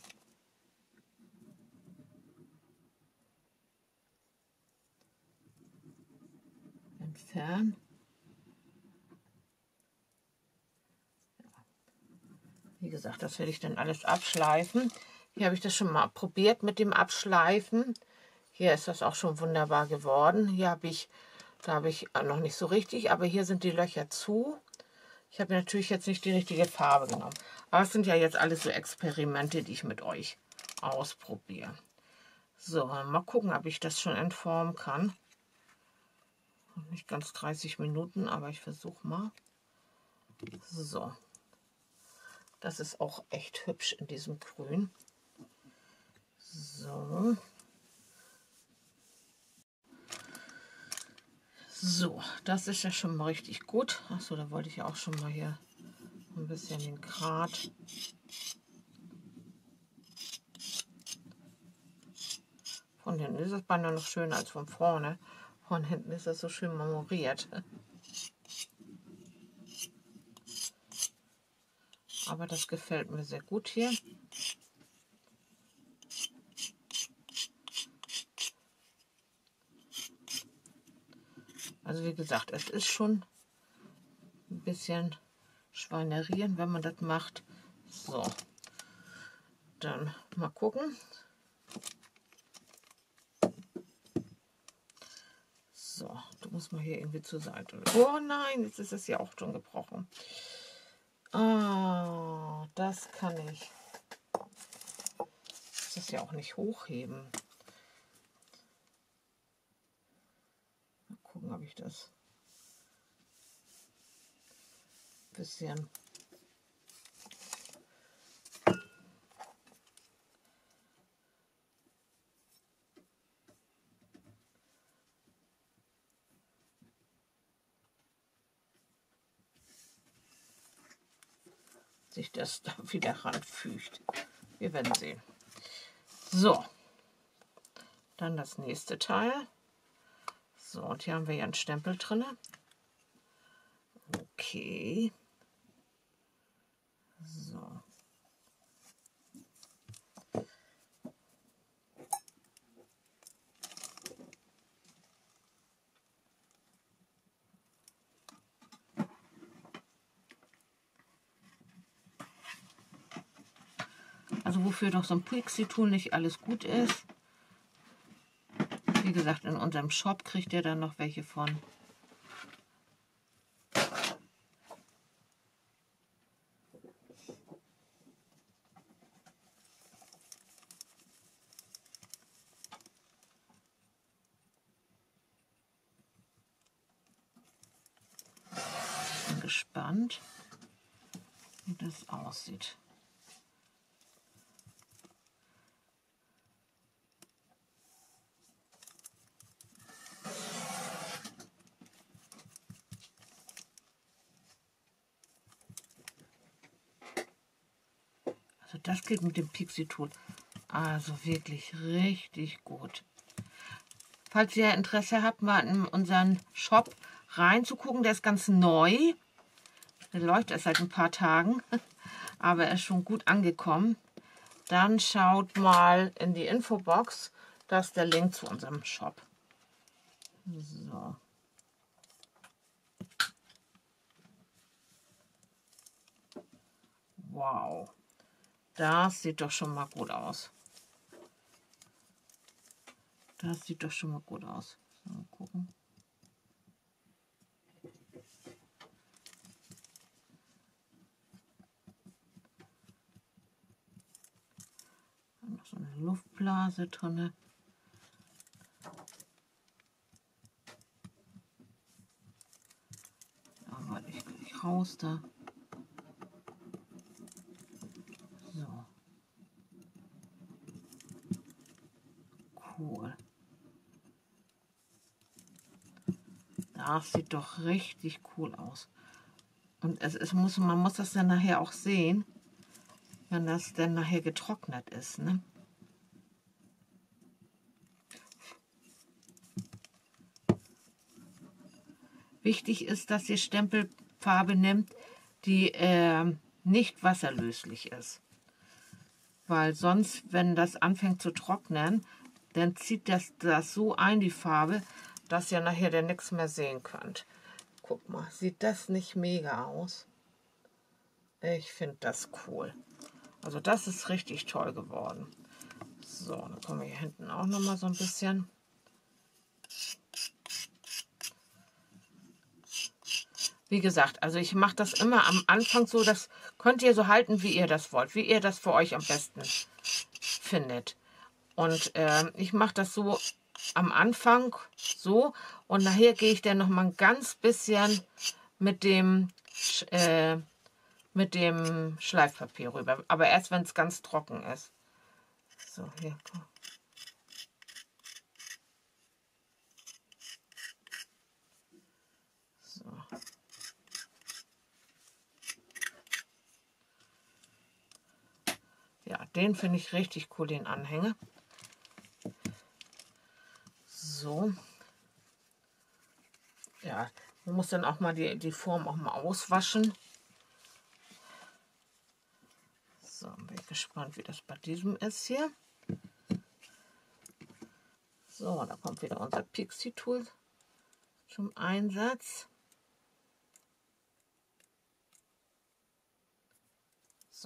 entfernen. Wie gesagt, das werde ich dann alles abschleifen. Hier habe ich das schon mal probiert mit dem Abschleifen. Hier ist das auch schon wunderbar geworden. Hier habe ich, da habe ich noch nicht so richtig, aber hier sind die Löcher zu. Ich habe natürlich jetzt nicht die richtige Farbe genommen. Aber es sind ja jetzt alles so Experimente, die ich mit euch ausprobiere. So, mal gucken, ob ich das schon entformen kann. Nicht ganz dreißig Minuten, aber ich versuche mal. So. Das ist auch echt hübsch in diesem Grün. So. So, das ist ja schon mal richtig gut. Achso, da wollte ich ja auch schon mal hier ein bisschen den Grat. Von hinten ist das Band noch schöner als von vorne. Von hinten ist das so schön marmoriert. Aber das gefällt mir sehr gut hier. Also wie gesagt, es ist schon ein bisschen Schweinerieren, wenn man das macht. So, dann mal gucken. So, du musst mal hier irgendwie zur Seite. Oh nein, jetzt ist es ja auch schon gebrochen. Ah, das kann ich. Das ja auch nicht hochheben. Mal gucken, ob ich das ein bisschen sich das da wieder ranfügt. Wir werden sehen. So, dann das nächste Teil. So, und hier haben wir ja einen Stempel drin. Okay. So. Also wofür doch so ein Pixie-Tool nicht alles gut ist. Wie gesagt, in unserem Shop kriegt ihr dann noch welche von. Bin gespannt, wie das aussieht. Also das geht mit dem Pixie-Tool. Also wirklich richtig gut. Falls ihr Interesse habt, mal in unseren Shop reinzugucken, der ist ganz neu. Der läuft erst seit ein paar Tagen, aber er ist schon gut angekommen. Dann schaut mal in die Infobox, da ist der Link zu unserem Shop. So. Wow, das sieht doch schon mal gut aus. Das sieht doch schon mal gut aus. So, mal gucken. Dann noch so eine Luftblase drin. Aber ich gleich raus da. So. Cool. Das sieht doch richtig cool aus. Und es, es muss, man muss das dann nachher auch sehen, wenn das dann nachher getrocknet ist. Ne? Wichtig ist, dass ihr Stempelfarbe nimmt, die äh, nicht wasserlöslich ist. Weil sonst, wenn das anfängt zu trocknen, dann zieht das, das so ein, die Farbe, dass ihr nachher dann nichts mehr sehen könnt. Guck mal, sieht das nicht mega aus? Ich finde das cool. Also das ist richtig toll geworden. So, dann kommen wir hier hinten auch noch mal so ein bisschen. Wie gesagt, also ich mache das immer am Anfang so, das könnt ihr so halten, wie ihr das wollt, wie ihr das für euch am besten findet. Und äh, ich mache das so am Anfang so und nachher gehe ich dann noch mal ein ganz bisschen mit dem äh, mit dem Schleifpapier rüber. Aber erst, wenn es ganz trocken ist. So, hier. So. Ja, den finde ich richtig cool, den Anhänger. So. Ja, man muss dann auch mal die, die Form auch mal auswaschen. So, bin ich gespannt, wie das bei diesem ist hier. So, da kommt wieder unser Pixie-Tool zum Einsatz. So.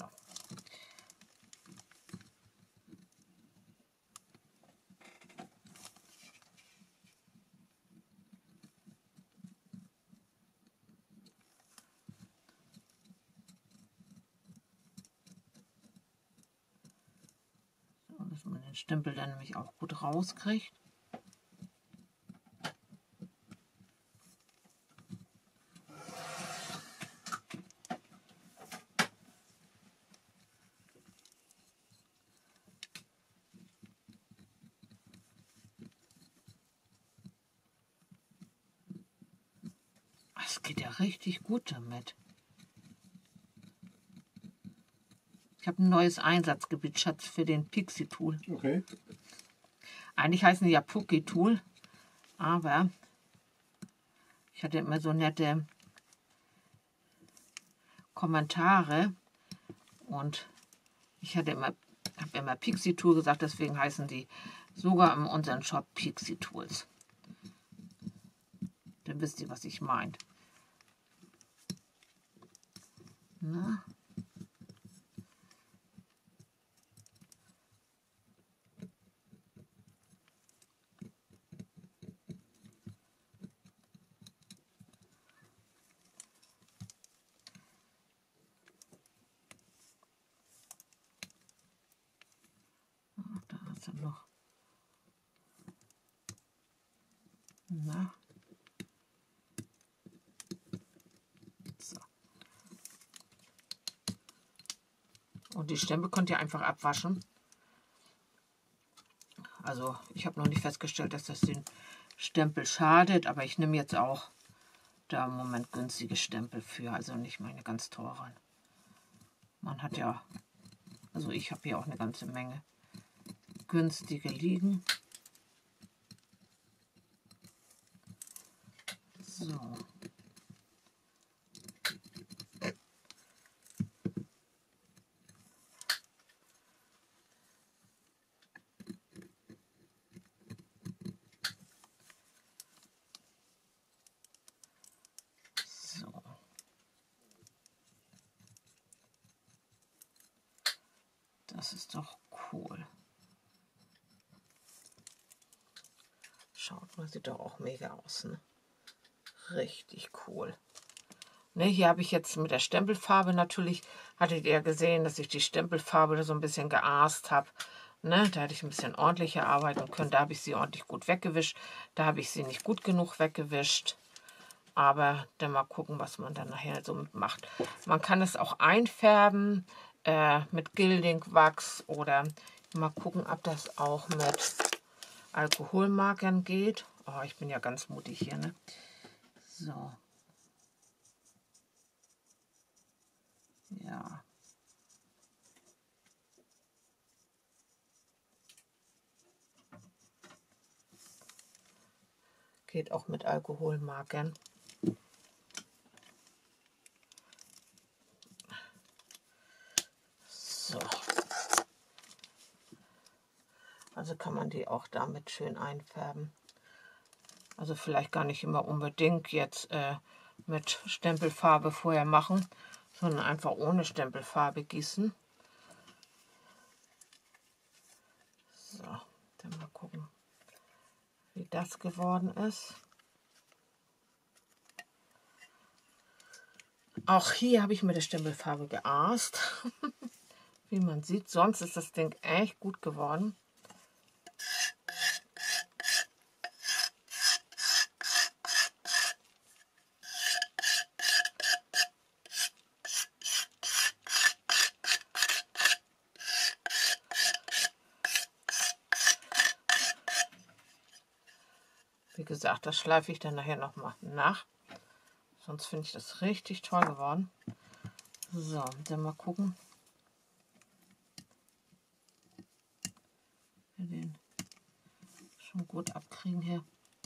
So, dass man den Stempel dann nämlich auch gut rauskriegt. Es geht ja richtig gut damit. Ich habe ein neues Einsatzgebiet, Schatz, für den Pixie Tool. Okay. Eigentlich heißen die ja Puki Tool, aber ich hatte immer so nette Kommentare und ich hatte immer, habe immer Pixie Tool gesagt, deswegen heißen die sogar in unserem Shop Pixie Tools. Dann wisst ihr, was ich meine. Na? Da ist er noch. Na. So. Und die Stempel könnt ihr einfach abwaschen. Also ich habe noch nicht festgestellt, dass das den Stempel schadet, aber ich nehme jetzt auch da im Moment günstige Stempel für, also nicht meine ganz teuren. Man hat ja, also ich habe hier auch eine ganze Menge günstige liegen. So. So. Das ist doch cool. Schaut mal, sieht doch auch mega aus, ne? Richtig cool. Ne, hier habe ich jetzt mit der Stempelfarbe natürlich, hattet ihr ja gesehen, dass ich die Stempelfarbe so ein bisschen geaßt habe. Ne, da hätte ich ein bisschen ordentlicher arbeiten können. Da habe ich sie ordentlich gut weggewischt. Da habe ich sie nicht gut genug weggewischt. Aber dann mal gucken, was man dann nachher so mitmacht. Man kann es auch einfärben äh, mit Gilding-Wachs oder mal gucken, ob das auch mit Alkoholmarkern geht. Oh, ich bin ja ganz mutig hier, ne? So. Ja. Geht auch mit Alkoholmarkern. So. Also kann man die auch damit schön einfärben. Also vielleicht gar nicht immer unbedingt jetzt äh, mit Stempelfarbe vorher machen, sondern einfach ohne Stempelfarbe gießen. So, dann mal gucken, wie das geworden ist. Auch hier habe ich mit der Stempelfarbe geaßt. Wie man sieht, sonst ist das Ding echt gut geworden. Wie gesagt, das schleife ich dann nachher nochmal nach. Sonst finde ich das richtig toll geworden. So, dann mal gucken. Wir den schon gut abkriegen hier.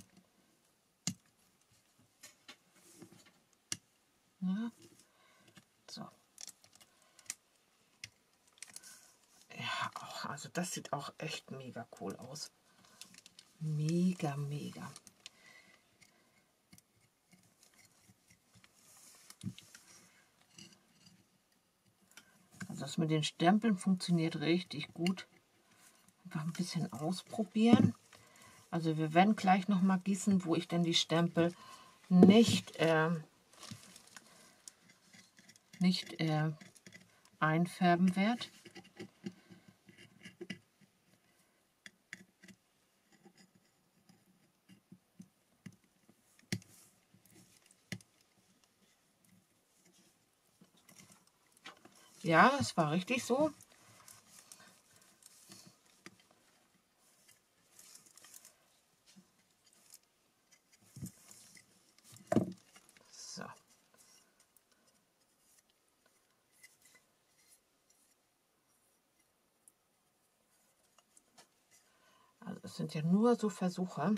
Ja. So. Ja, auch, also das sieht auch echt mega cool aus. Mega, mega. Also das mit den Stempeln funktioniert richtig gut. Einfach ein bisschen ausprobieren. Also wir werden gleich noch mal gießen, wo ich denn die Stempel nicht, äh, nicht äh, einfärben werde. Ja, es war richtig so. So. es sind ja nur so Versuche.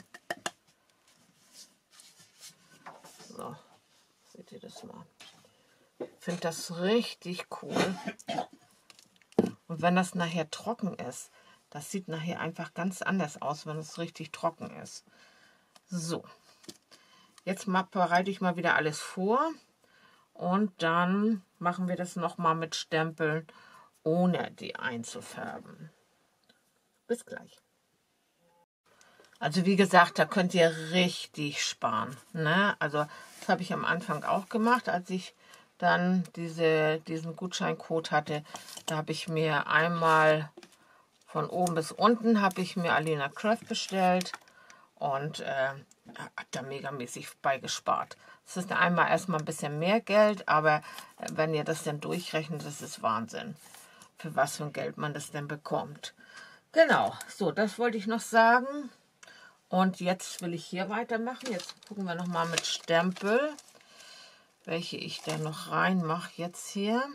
So, seht ihr das mal. Ich finde das richtig cool. Und wenn das nachher trocken ist, das sieht nachher einfach ganz anders aus, wenn es richtig trocken ist. So, jetzt mal bereite ich mal wieder alles vor. Und dann machen wir das nochmal mit Stempeln, ohne die einzufärben. Bis gleich. Also wie gesagt, da könnt ihr richtig sparen. Ne? Also das habe ich am Anfang auch gemacht, als ich dann diese, diesen Gutscheincode hatte. Da habe ich mir einmal von oben bis unten habe ich mir Alina Craft bestellt und äh, habe da megamäßig beigespart. Es ist einmal erstmal ein bisschen mehr Geld, aber wenn ihr das dann durchrechnet, das ist Wahnsinn, für was für ein Geld man das denn bekommt. Genau, so, das wollte ich noch sagen. Und jetzt will ich hier weitermachen. Jetzt gucken wir nochmal mit Stempel, welche ich denn noch reinmache jetzt hier.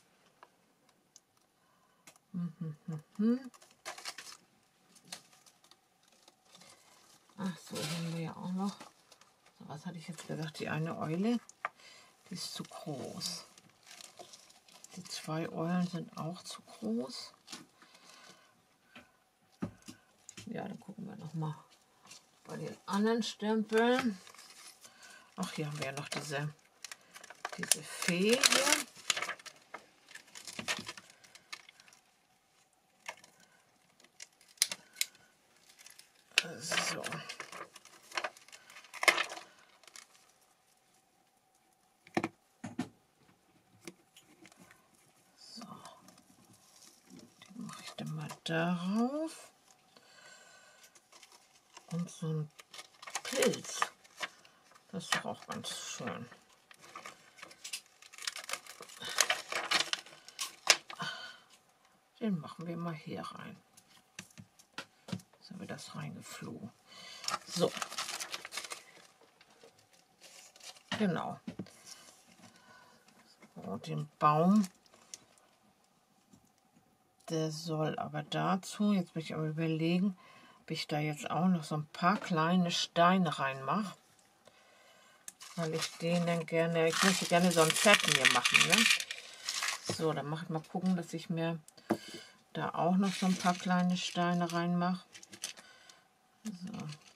Hm, hm, hm, hm. Ach so, haben wir ja auch noch. So, was hatte ich jetzt gesagt? Die eine Eule, die ist zu groß. Die zwei Eulen sind auch zu groß. Ja, dann gucken wir nochmal bei den anderen Stempeln. Ach, hier haben wir ja noch diese, diese Fee hier. So. So. Den mache ich dann mal darauf. Und so ein Pilz. Das ist doch auch ganz schön. Den machen wir mal hier rein. So wird das reingeflogen. So. Genau. Und den Baum, der soll aber dazu, jetzt bin ich aber überlegen, ob ich da jetzt auch noch so ein paar kleine Steine reinmache. Weil ich den dann gerne, ich möchte gerne so ein Set mir machen. Ne? So, dann mache ich mal gucken, dass ich mir da auch noch so ein paar kleine Steine reinmache. So.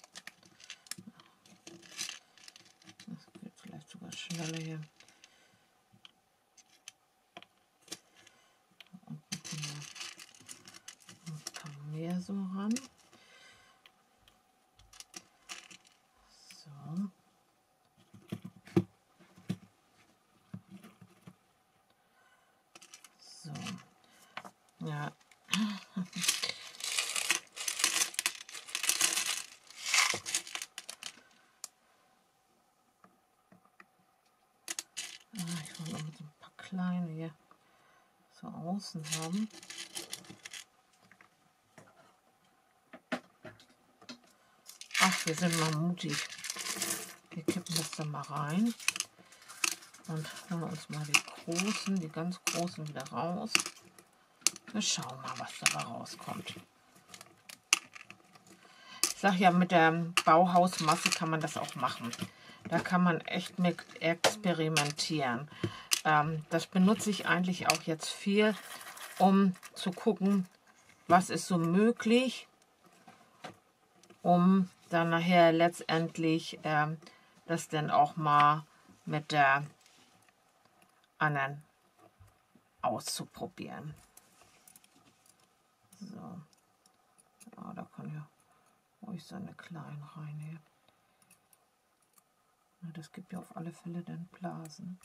Das geht vielleicht sogar schneller hier. Und ein paar mehr so ran. So. So. Ja. Ich wollte noch so ein paar kleine hier so außen haben. Ach, wir sind mal mutig. Wir kippen das dann mal rein und holen uns mal die großen, die ganz großen wieder raus. Wir schauen mal, was dabei rauskommt. Ich sage ja, mit der Bauhausmasse kann man das auch machen. Da kann man echt mit experimentieren. Ähm, das benutze ich eigentlich auch jetzt viel, um zu gucken, was ist so möglich, um dann nachher letztendlich ähm, das dann auch mal mit der anderen auszuprobieren. So, ja, da kann ja ruhig so eine kleine rein hier. Ja, das gibt ja auf alle Fälle dann Blasen.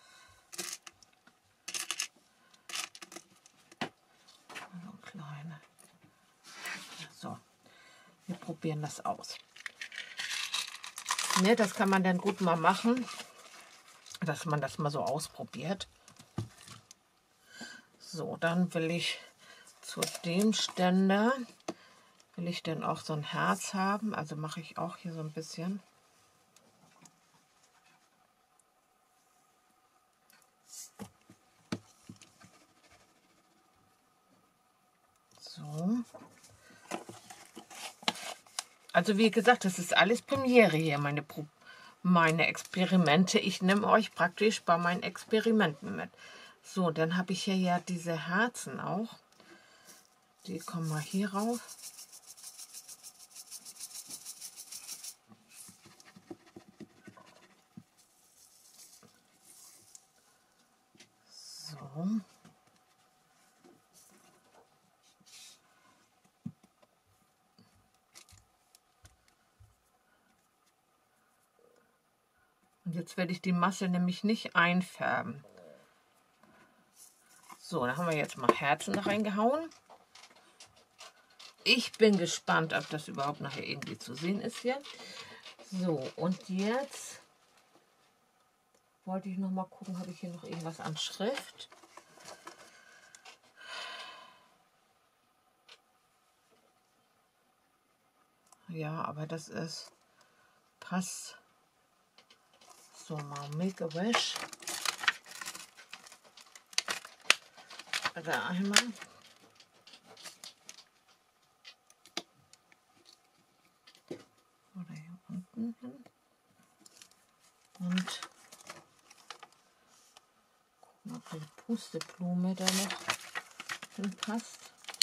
So kleine. So, wir probieren das aus. Ne, das kann man dann gut mal machen, dass man das mal so ausprobiert. So, dann will ich zu dem Ständer, will ich dann auch so ein Herz haben. Also mache ich auch hier so ein bisschen. So. Also wie gesagt, das ist alles Premiere hier, meine, Pro meine Experimente. Ich nehme euch praktisch bei meinen Experimenten mit. So, dann habe ich hier ja diese Herzen auch. Die kommen mal hier rauf. So. Und jetzt werde ich die Masse nämlich nicht einfärben. So, da haben wir jetzt mal Herzen reingehauen. Ich bin gespannt, ob das überhaupt nachher irgendwie zu sehen ist hier. So, und jetzt wollte ich noch mal gucken, habe ich hier noch irgendwas an Schrift? Ja, aber das ist, passt. So, mal Make a Wish. Da einmal. Oder hier unten hin. Und gucken, ob die Pusteblume da noch hinpasst.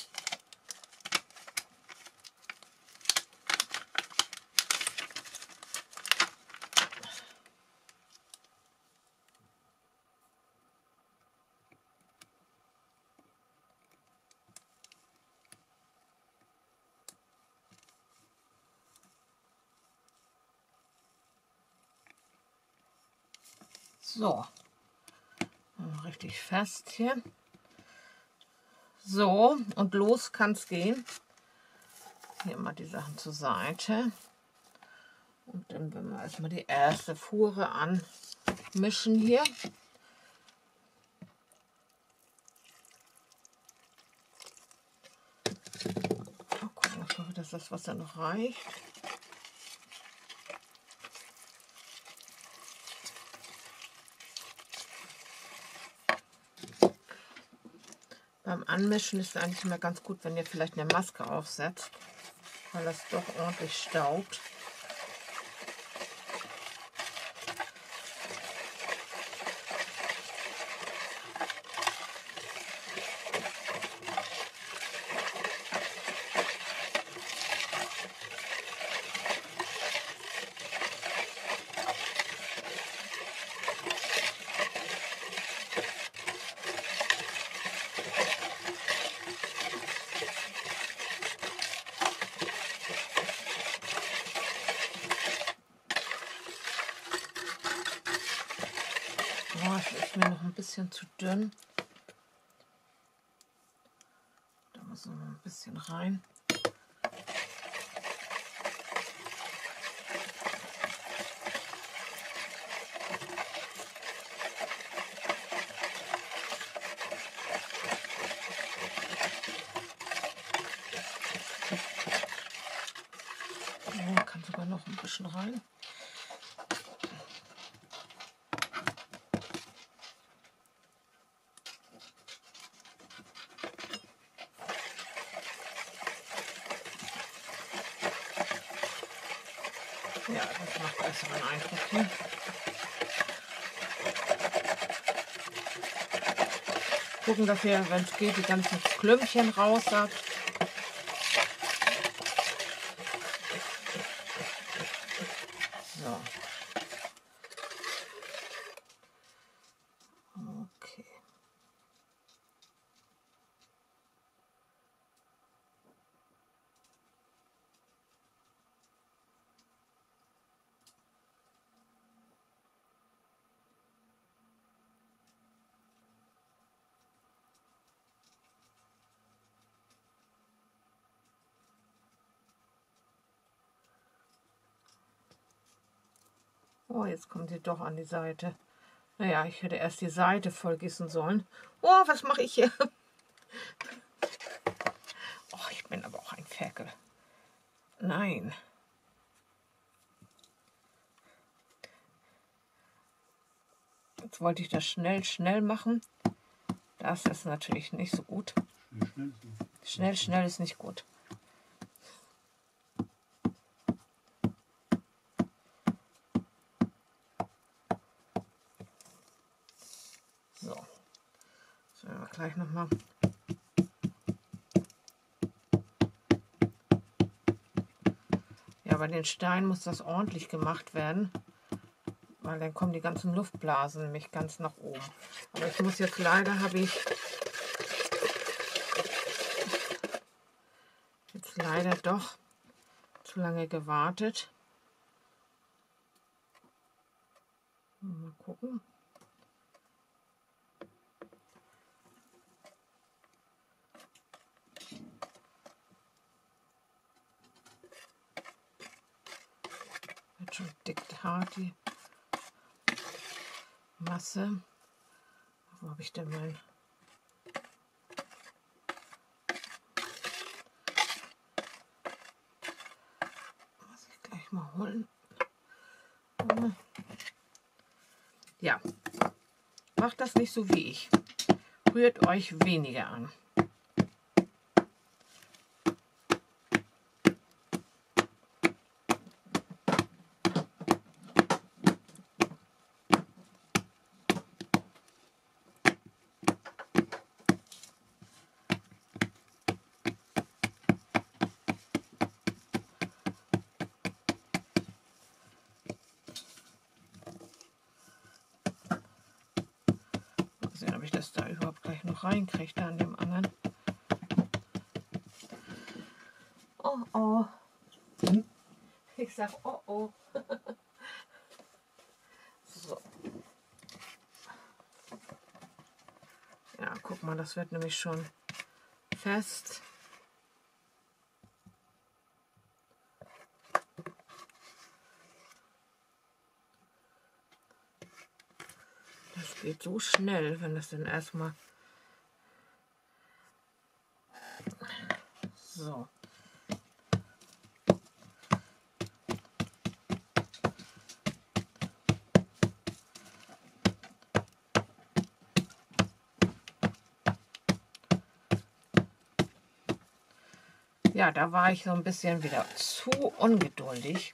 So, richtig fest hier. So, und los kann es gehen. Hier mal die Sachen zur Seite. Und dann werden wir erstmal die erste Fuhre anmischen hier. Mal gucken, ich hoffe, dass das Wasser noch reicht. Beim Anmischen ist es eigentlich immer ganz gut, wenn ihr vielleicht eine Maske aufsetzt, weil das doch ordentlich staubt. Das ist mir noch ein bisschen zu dünn. Da muss noch ein bisschen rein. Oh, kann sogar noch ein bisschen rein. Ja, das macht besseren Eindruck hier. Gucken, dass ihr, wenn es geht, die ganzen Klümpchen raus habt. So. Okay. Oh, jetzt kommt sie doch an die Seite. Naja, ich hätte erst die Seite vollgießen sollen. Oh, was mache ich hier? Oh, ich bin aber auch ein Ferkel. Nein. Jetzt wollte ich das schnell, schnell machen. Das ist natürlich nicht so gut. Schnell, schnell ist nicht gut. mal. Ja, bei den Steinen muss das ordentlich gemacht werden, weil dann kommen die ganzen Luftblasen nämlich ganz nach oben. Aber ich muss jetzt leider, habe ich jetzt leider doch zu lange gewartet. Mal gucken. Wird schon dick hart die Masse. Wo habe ich denn mein... Muss ich gleich mal holen. Ja, macht das nicht so wie ich. Rührt euch weniger an. Sehen, ob ich das da überhaupt gleich noch reinkriege, da an dem anderen. Oh oh. Ich sag oh oh. So. Ja, guck mal, das wird nämlich schon fest. Das geht so schnell, wenn das dann erstmal so. Ja, da war ich so ein bisschen wieder zu ungeduldig.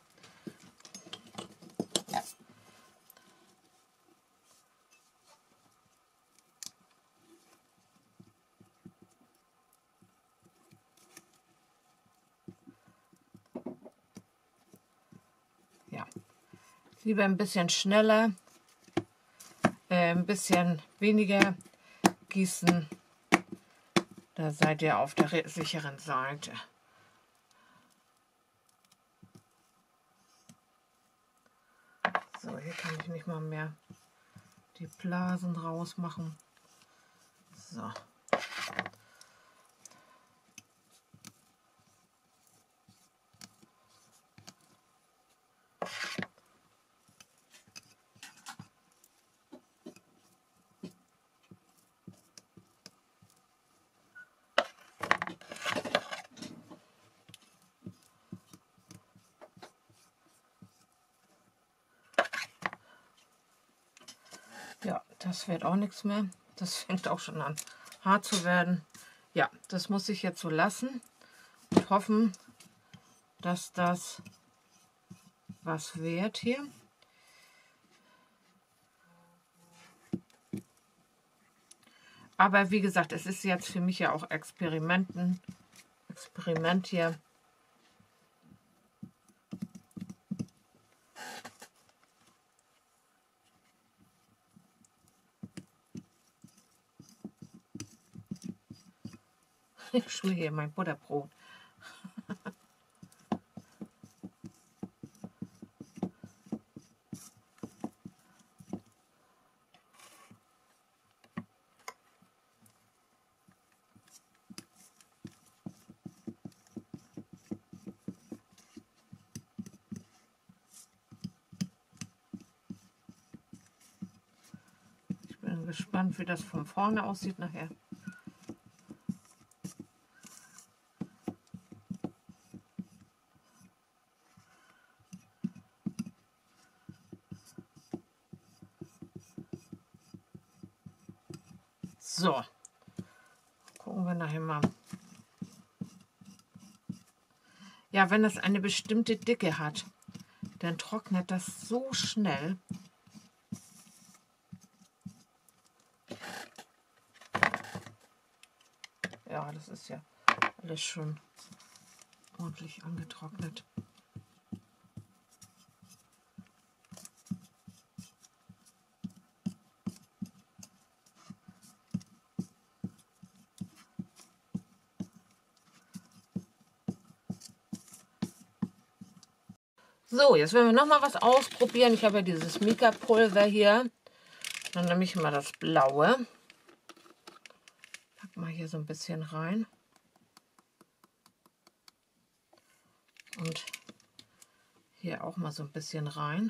Ja, lieber ein bisschen schneller, äh, ein bisschen weniger gießen. Da seid ihr auf der sicheren Seite. So, hier kann ich nicht mal mehr die Blasen rausmachen. So. Ja, das wird auch nichts mehr. Das fängt auch schon an hart zu werden. Ja, das muss ich jetzt so lassen und hoffen, dass das was wird hier. Aber wie gesagt, es ist jetzt für mich ja auch Experimenten, Experiment hier. Ich schmier hier mein Butterbrot. Ich bin gespannt, wie das von vorne aussieht nachher. So, gucken wir nachher mal. Ja, wenn das eine bestimmte Dicke hat, dann trocknet das so schnell. ja, das ist ja alles schon ordentlich angetrocknet. So, jetzt werden wir noch mal was ausprobieren. Ich habe ja dieses Mica-Pulver hier. Dann nehme ich mal das Blaue. Pack mal hier so ein bisschen rein. Und hier auch mal so ein bisschen rein.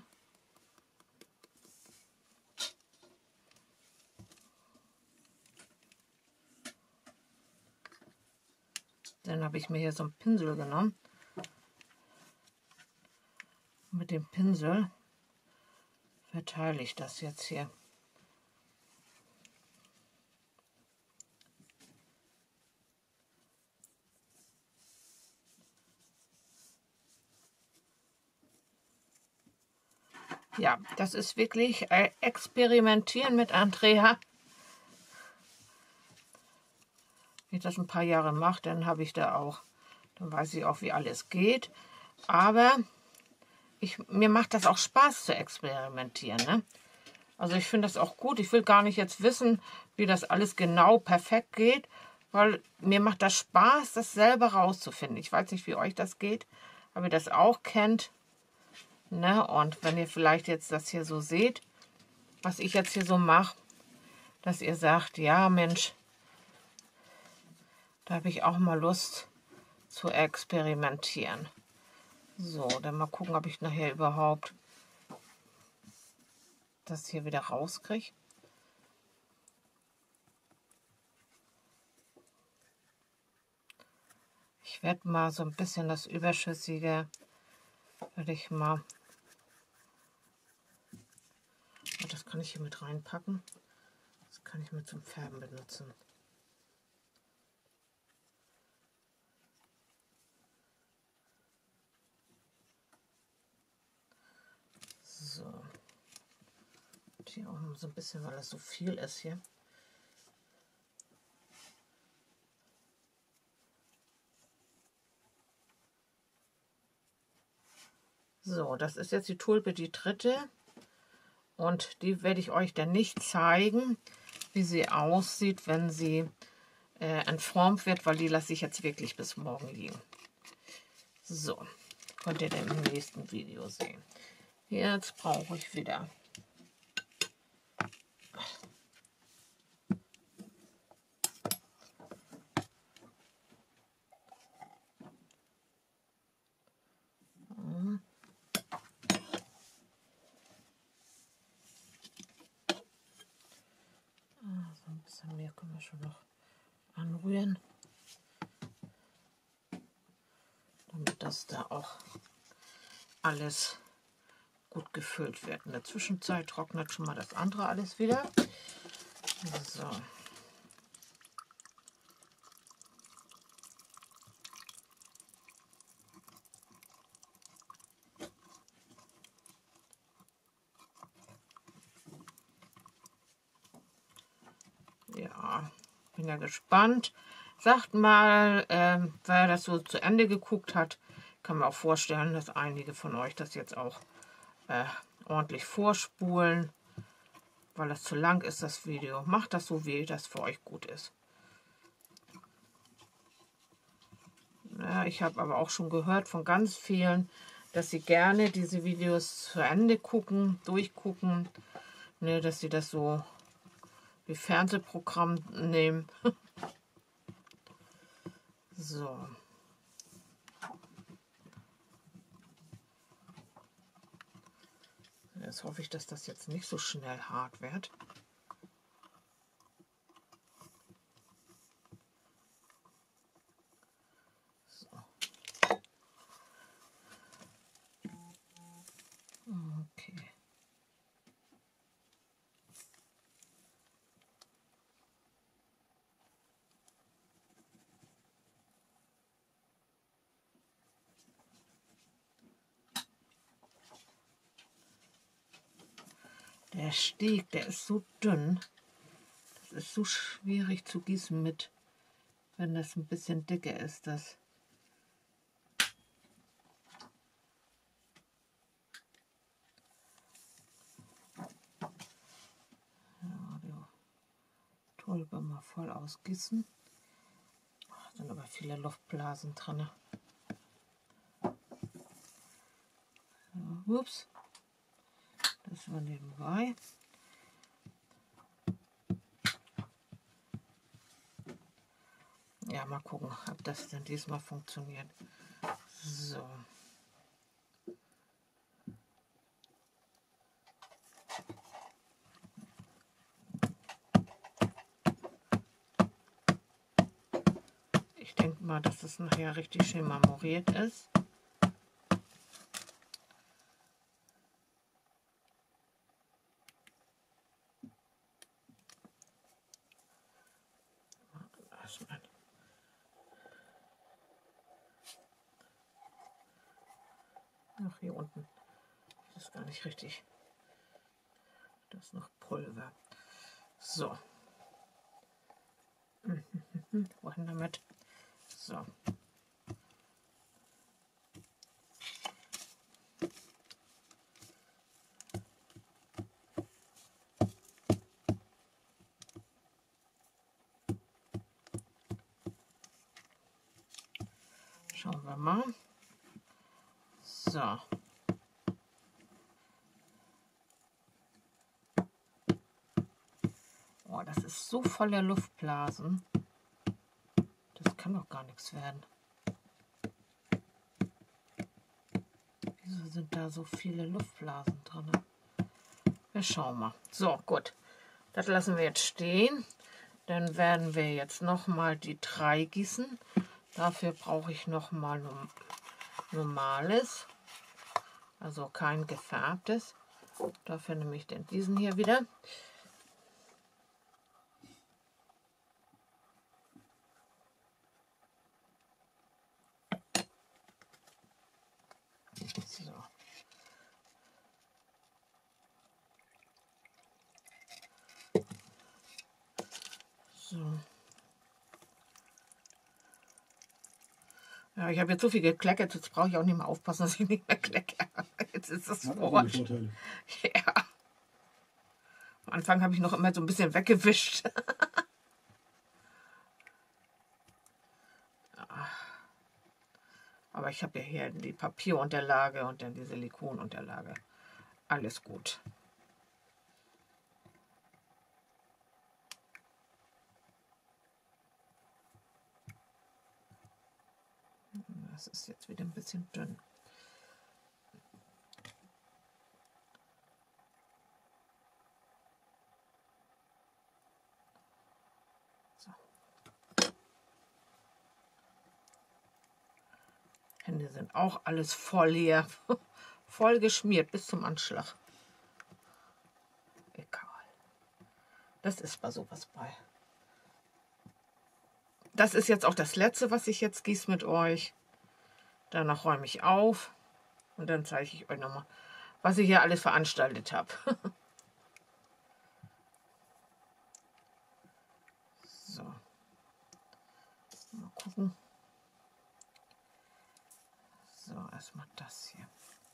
Dann habe ich mir hier so einen Pinsel genommen. Mit dem Pinsel verteile ich das jetzt hier. Ja, das ist wirklich ein Experimentieren mit Andrea. Wenn ich das ein paar Jahre mache, dann habe ich da auch, dann weiß ich auch, wie alles geht. Aber ich, mir macht das auch Spaß zu experimentieren. Ne? Also ich finde das auch gut. Ich will gar nicht jetzt wissen, wie das alles genau perfekt geht, weil mir macht das Spaß, das selber rauszufinden. Ich weiß nicht, wie euch das geht, ob ihr das auch kennt. Ne? Und wenn ihr vielleicht jetzt das hier so seht, was ich jetzt hier so mache, dass ihr sagt, ja Mensch, da habe ich auch mal Lust zu experimentieren. So, dann mal gucken, ob ich nachher überhaupt das hier wieder rauskriege. Ich werde mal so ein bisschen das Überschüssige, werde ich mal, das kann ich hier mit reinpacken. Das kann ich mit zum Färben benutzen. So. Und hier auch so ein bisschen, weil das so viel ist hier. So, das ist jetzt die Tulpe, die dritte. Und die werde ich euch dann nicht zeigen, wie sie aussieht, wenn sie äh, entformt wird, weil die lasse ich jetzt wirklich bis morgen liegen. So, könnt ihr dann im nächsten Video sehen. Jetzt brauche ich wieder so ein bisschen mehr können wir schon noch anrühren, damit das da auch alles gut gefüllt wird. In der Zwischenzeit trocknet schon mal das andere alles wieder. So. Ja, bin ja gespannt. Sagt mal, äh, wer das so zu Ende geguckt hat, kann mir auch vorstellen, dass einige von euch das jetzt auch äh, ordentlich vorspulen, weil das zu lang ist, das Video. Macht das so, wie das für euch gut ist. Ja, ich habe aber auch schon gehört von ganz vielen, dass sie gerne diese Videos zu Ende gucken, durchgucken, ne, dass sie das so wie Fernsehprogramm nehmen. So. Jetzt hoffe ich, dass das jetzt nicht so schnell hart wird. So. Okay. Der Steg, der ist so dünn. Das ist so schwierig zu gießen mit wenn das ein bisschen dicker ist. Das ja, die Tulpe mal voll ausgießen. Ach, sind aber viele Luftblasen drin. So, ups, das war nebenbei. Ja, mal gucken, ob das denn diesmal funktioniert. So. Ich denke mal, dass das nachher richtig schön marmoriert ist. Ach, hier unten. Das ist gar nicht richtig. Das ist noch Pulver. So. Wohin damit? So. Schauen wir mal. So. Oh, das ist so voller Luftblasen. Das kann doch gar nichts werden. Wieso sind da so viele Luftblasen drin? Wir schauen mal. So, gut. Das lassen wir jetzt stehen. Dann werden wir jetzt noch mal die drei gießen. Dafür brauche ich noch mal normales, also kein gefärbtes. Dafür nehme ich dann diesen hier wieder. So. So. Ja, ich habe jetzt so viel gekleckert, jetzt brauche ich auch nicht mehr aufpassen, dass ich nicht mehr klecke. Jetzt ist das wurscht. Ja. Am Anfang habe ich noch immer so ein bisschen weggewischt. Aber ich habe ja hier die Papierunterlage und dann die Silikonunterlage. Alles gut. Das ist jetzt wieder ein bisschen dünn. So. Hände sind auch alles voll hier. Voll geschmiert bis zum Anschlag. Egal. Das ist bei sowas bei. Das ist jetzt auch das letzte, was ich jetzt gieße mit euch. Danach räume ich auf und dann zeige ich euch nochmal, was ich hier alles veranstaltet habe. So. Mal gucken. So, erstmal das hier.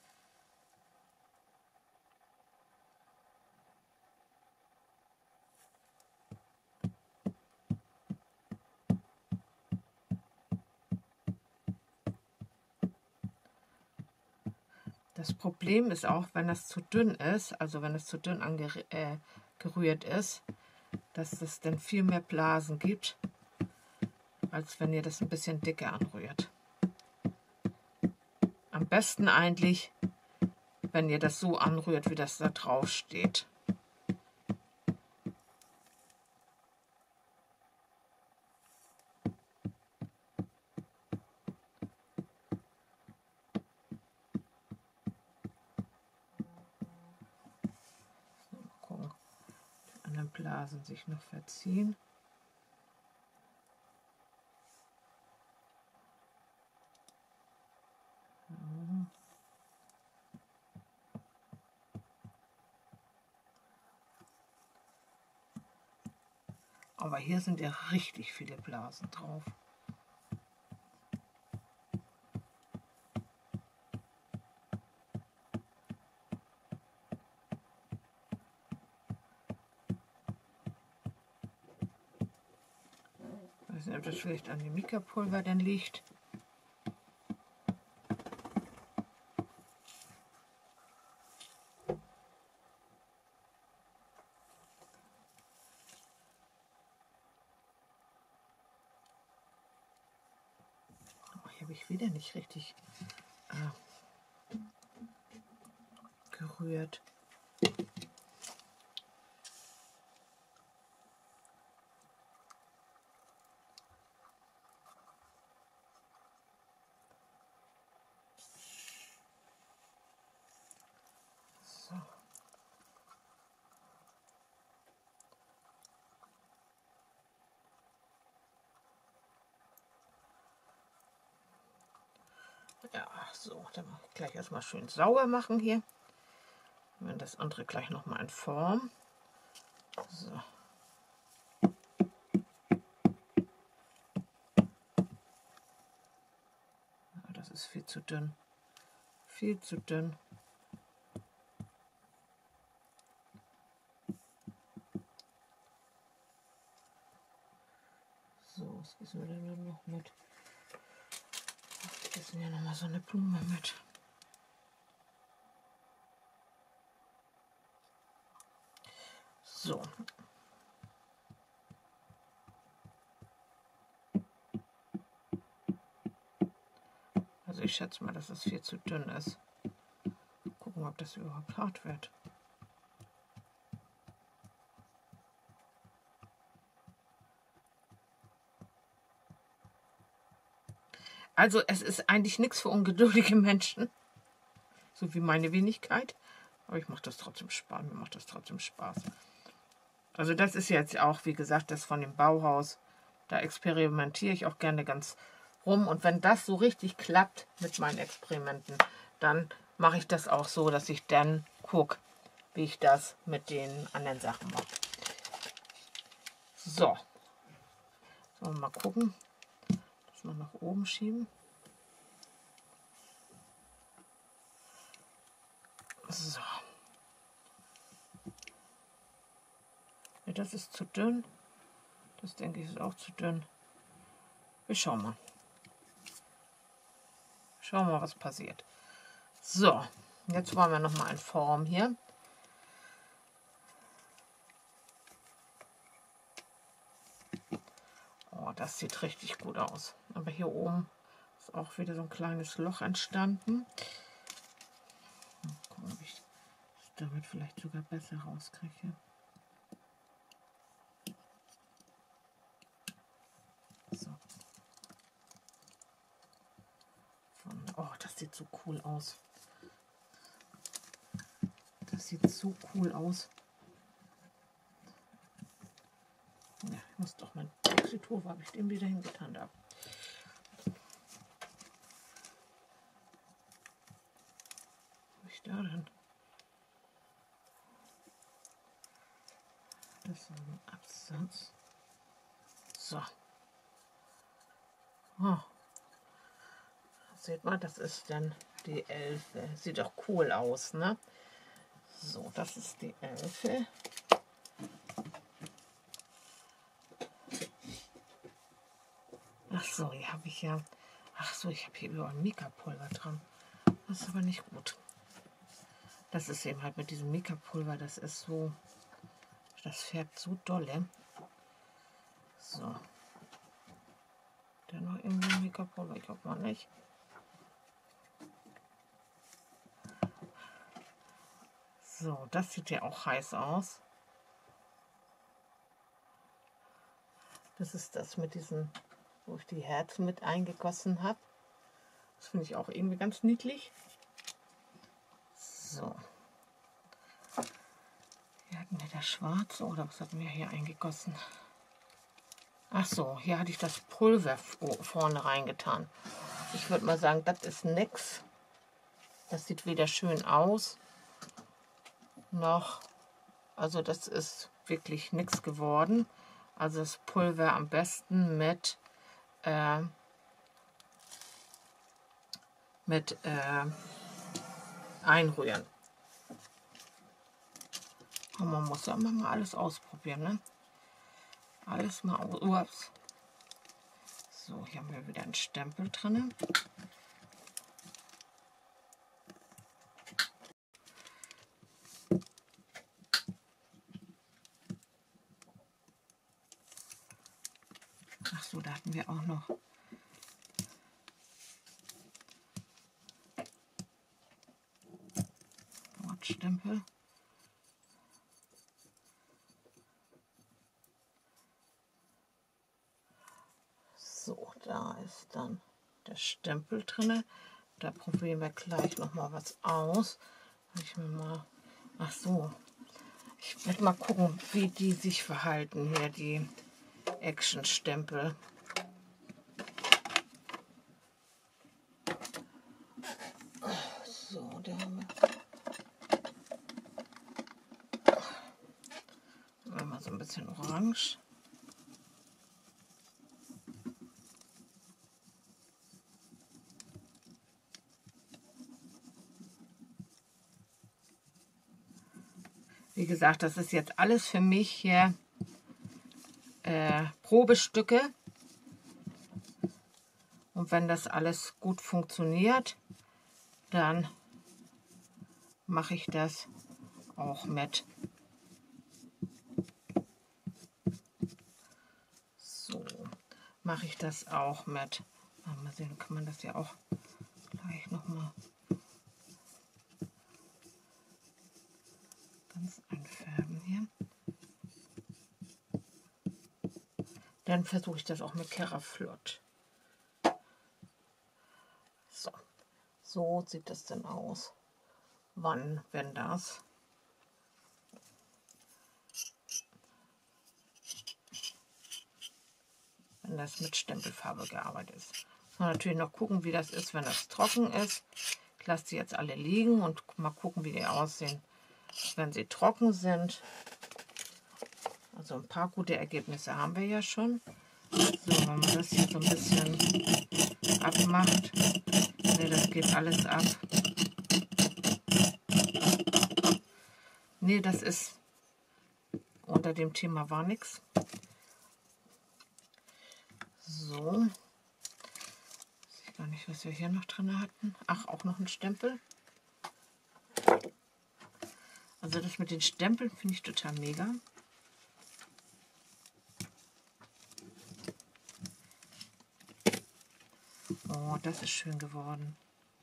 Das Problem ist auch, wenn das zu dünn ist, also wenn es zu dünn angerührt äh, ist, dass es dann viel mehr Blasen gibt, als wenn ihr das ein bisschen dicker anrührt. Am besten eigentlich, wenn ihr das so anrührt, wie das da drauf steht. Blasen sich noch verziehen. Aber hier sind ja richtig viele Blasen drauf. Ich weiß nicht, ob das vielleicht an dem Mica-Pulver denn liegt. Habe ich wieder nicht richtig äh, gerührt. So. Ja, so, dann mache ich gleich erstmal schön sauer machen hier. Wenn das andere gleich noch mal in Form. So. Ja, das ist viel zu dünn. Viel zu dünn. So, was gießen wir denn dann noch mit? Wir gießen ja noch mal so eine Blume mit. So. Also ich schätze mal, dass das viel zu dünn ist. Gucken, ob das überhaupt hart wird. Also es ist eigentlich nichts für ungeduldige Menschen. So wie meine Wenigkeit. Aber ich mache das trotzdem Spaß. Mir macht das trotzdem Spaß. Also das ist jetzt auch, wie gesagt, das von dem Bauhaus. Da experimentiere ich auch gerne ganz rum. Und wenn das so richtig klappt mit meinen Experimenten, dann mache ich das auch so, dass ich dann gucke, wie ich das mit den anderen Sachen mache. So. So, mal gucken. Das mal nach oben schieben. So. Ja, das ist zu dünn. Das denke ich ist auch zu dünn. Wir schauen mal. Schauen wir mal, was passiert. So, jetzt wollen wir noch mal in Form hier. Oh, das sieht richtig gut aus. Aber hier oben ist auch wieder so ein kleines Loch entstanden. Mal gucken, ob ich das damit vielleicht sogar besser rauskriege. So. Oh, das sieht so cool aus. Das sieht so cool aus. Ja, ich muss doch mein Exitur, wo habe ich den wieder hingetan da? Wo habe ich da denn? Das ist ein Absatz. So. Oh. Seht mal, das ist dann die Elfe. Sieht doch cool aus, ne? So, das ist die Elfe. Ach so, hier habe ich ja... Ach so, ich habe hier überall Mica-Pulver dran. Das ist aber nicht gut. Das ist eben halt mit diesem Mica-Pulver, das ist so... Das färbt so dolle. So. Da noch irgendwie ein Mica-Pulver? Ich glaube mal nicht. So, das sieht ja auch heiß aus. Das ist das mit diesen, wo ich die Herzen mit eingegossen habe. Das finde ich auch irgendwie ganz niedlich. So. Hier hatten wir das Schwarze, oder was hatten wir hier eingegossen? Ach so, hier hatte ich das Pulver vorne reingetan. Ich würde mal sagen, das ist nix. Das sieht weder schön aus, noch, also das ist wirklich nichts geworden. Also das Pulver am besten mit, äh, mit äh, einrühren. Und man muss ja immer mal alles ausprobieren, ne? Alles mal aus. Ups. So, hier haben wir wieder einen Stempel drin. Ach so, da hatten wir auch noch Wortstempel. So, da ist dann der Stempel drin. Da probieren wir gleich noch mal was aus. Ich mir mal, ach so, ich werde mal gucken, wie die sich verhalten hier, die Action-Stempel. So, da haben wir, haben wir mal so ein bisschen orange. Wie gesagt, das ist jetzt alles für mich hier äh, Probestücke. Und wenn das alles gut funktioniert, dann mache ich das auch mit. So, mache ich das auch mit. Mal sehen, kann man das ja auch gleich nochmal ganz einfärben hier. Dann versuche ich das auch mit Keraflott. So, so sieht das denn aus. Wann, wenn das? Wenn das mit Stempelfarbe gearbeitet ist. Muss man natürlich noch gucken, wie das ist, wenn das trocken ist. Ich lasse die jetzt alle liegen und mal gucken, wie die aussehen, wenn sie trocken sind. Also ein paar gute Ergebnisse haben wir ja schon. So, wenn man das hier so ein bisschen abmacht. Ne, das geht alles ab. Ne, das ist unter dem Thema war nichts. So. Ich weiß gar nicht, was wir hier noch drin hatten. Ach, auch noch ein Stempel. Also das mit den Stempeln finde ich total mega. Oh, das ist schön geworden.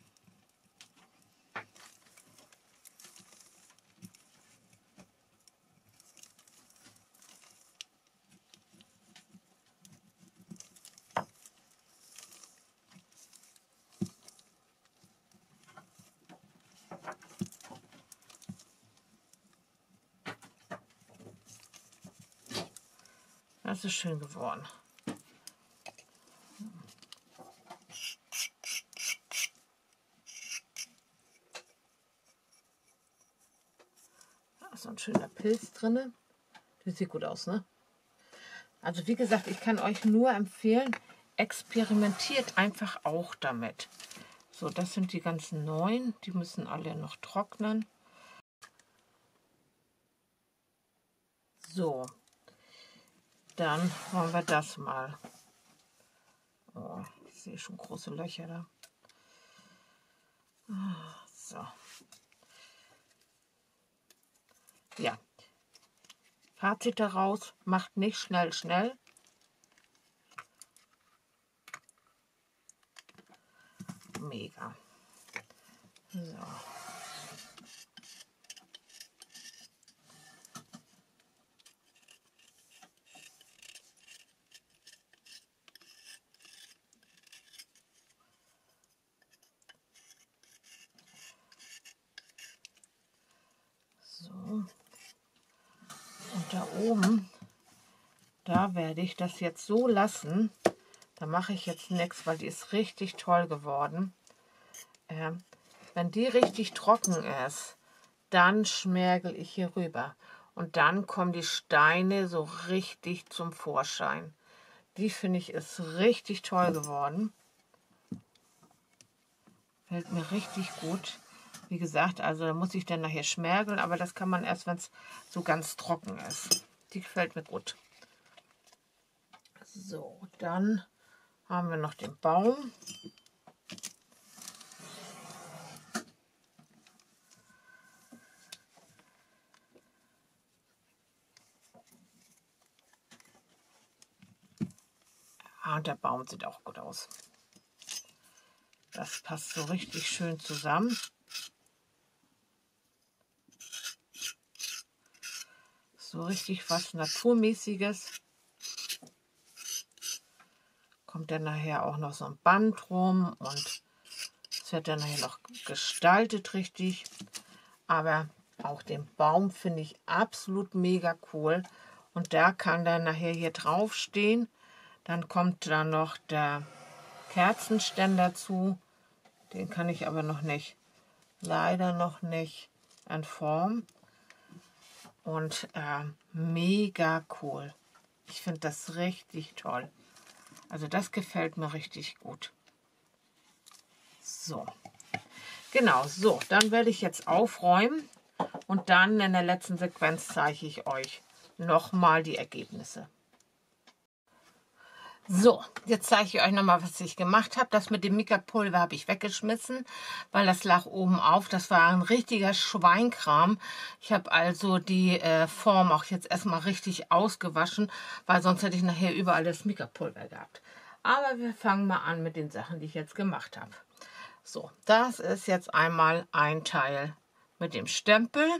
Das ist schön geworden. Da ist so ein schöner Pilz drin. Das sieht gut aus, ne? Also wie gesagt, ich kann euch nur empfehlen, experimentiert einfach auch damit. So, das sind die ganzen neuen. Die müssen alle noch trocknen. So. Dann wollen wir das mal. Oh, ich sehe schon große Löcher da. So. Ja. Fazit daraus, macht nicht schnell, schnell. Mega. So. So. Und da oben, da werde ich das jetzt so lassen. Da mache ich jetzt nichts, weil die ist richtig toll geworden. Ähm, wenn die richtig trocken ist, dann schmergel ich hier rüber. Und dann kommen die Steine so richtig zum Vorschein. Die finde ich ist richtig toll geworden. Fällt mir richtig gut. Wie gesagt, also da muss ich dann nachher schmergeln, aber das kann man erst, wenn es so ganz trocken ist. Die gefällt mir gut. So, dann haben wir noch den Baum. Ah, und der Baum sieht auch gut aus. Das passt so richtig schön zusammen. So richtig was Naturmäßiges. Kommt dann nachher auch noch so ein Band rum und es wird dann nachher noch gestaltet richtig. Aber auch den Baum finde ich absolut mega cool. Und da kann dann nachher hier drauf stehen. Dann kommt da noch der Kerzenständer zu. Den kann ich aber noch nicht, leider noch nicht entformen. Und äh, mega cool. Ich finde das richtig toll. Also das gefällt mir richtig gut. So. Genau, so. Dann werde ich jetzt aufräumen. Und dann in der letzten Sequenz zeige ich euch nochmal die Ergebnisse. So, jetzt zeige ich euch nochmal, was ich gemacht habe. Das mit dem Mica-Pulver habe ich weggeschmissen, weil das lag oben auf. Das war ein richtiger Schweinkram. Ich habe also die äh, Form auch jetzt erstmal richtig ausgewaschen, weil sonst hätte ich nachher überall das Mica-Pulver gehabt. Aber wir fangen mal an mit den Sachen, die ich jetzt gemacht habe. So, das ist jetzt einmal ein Teil mit dem Stempel.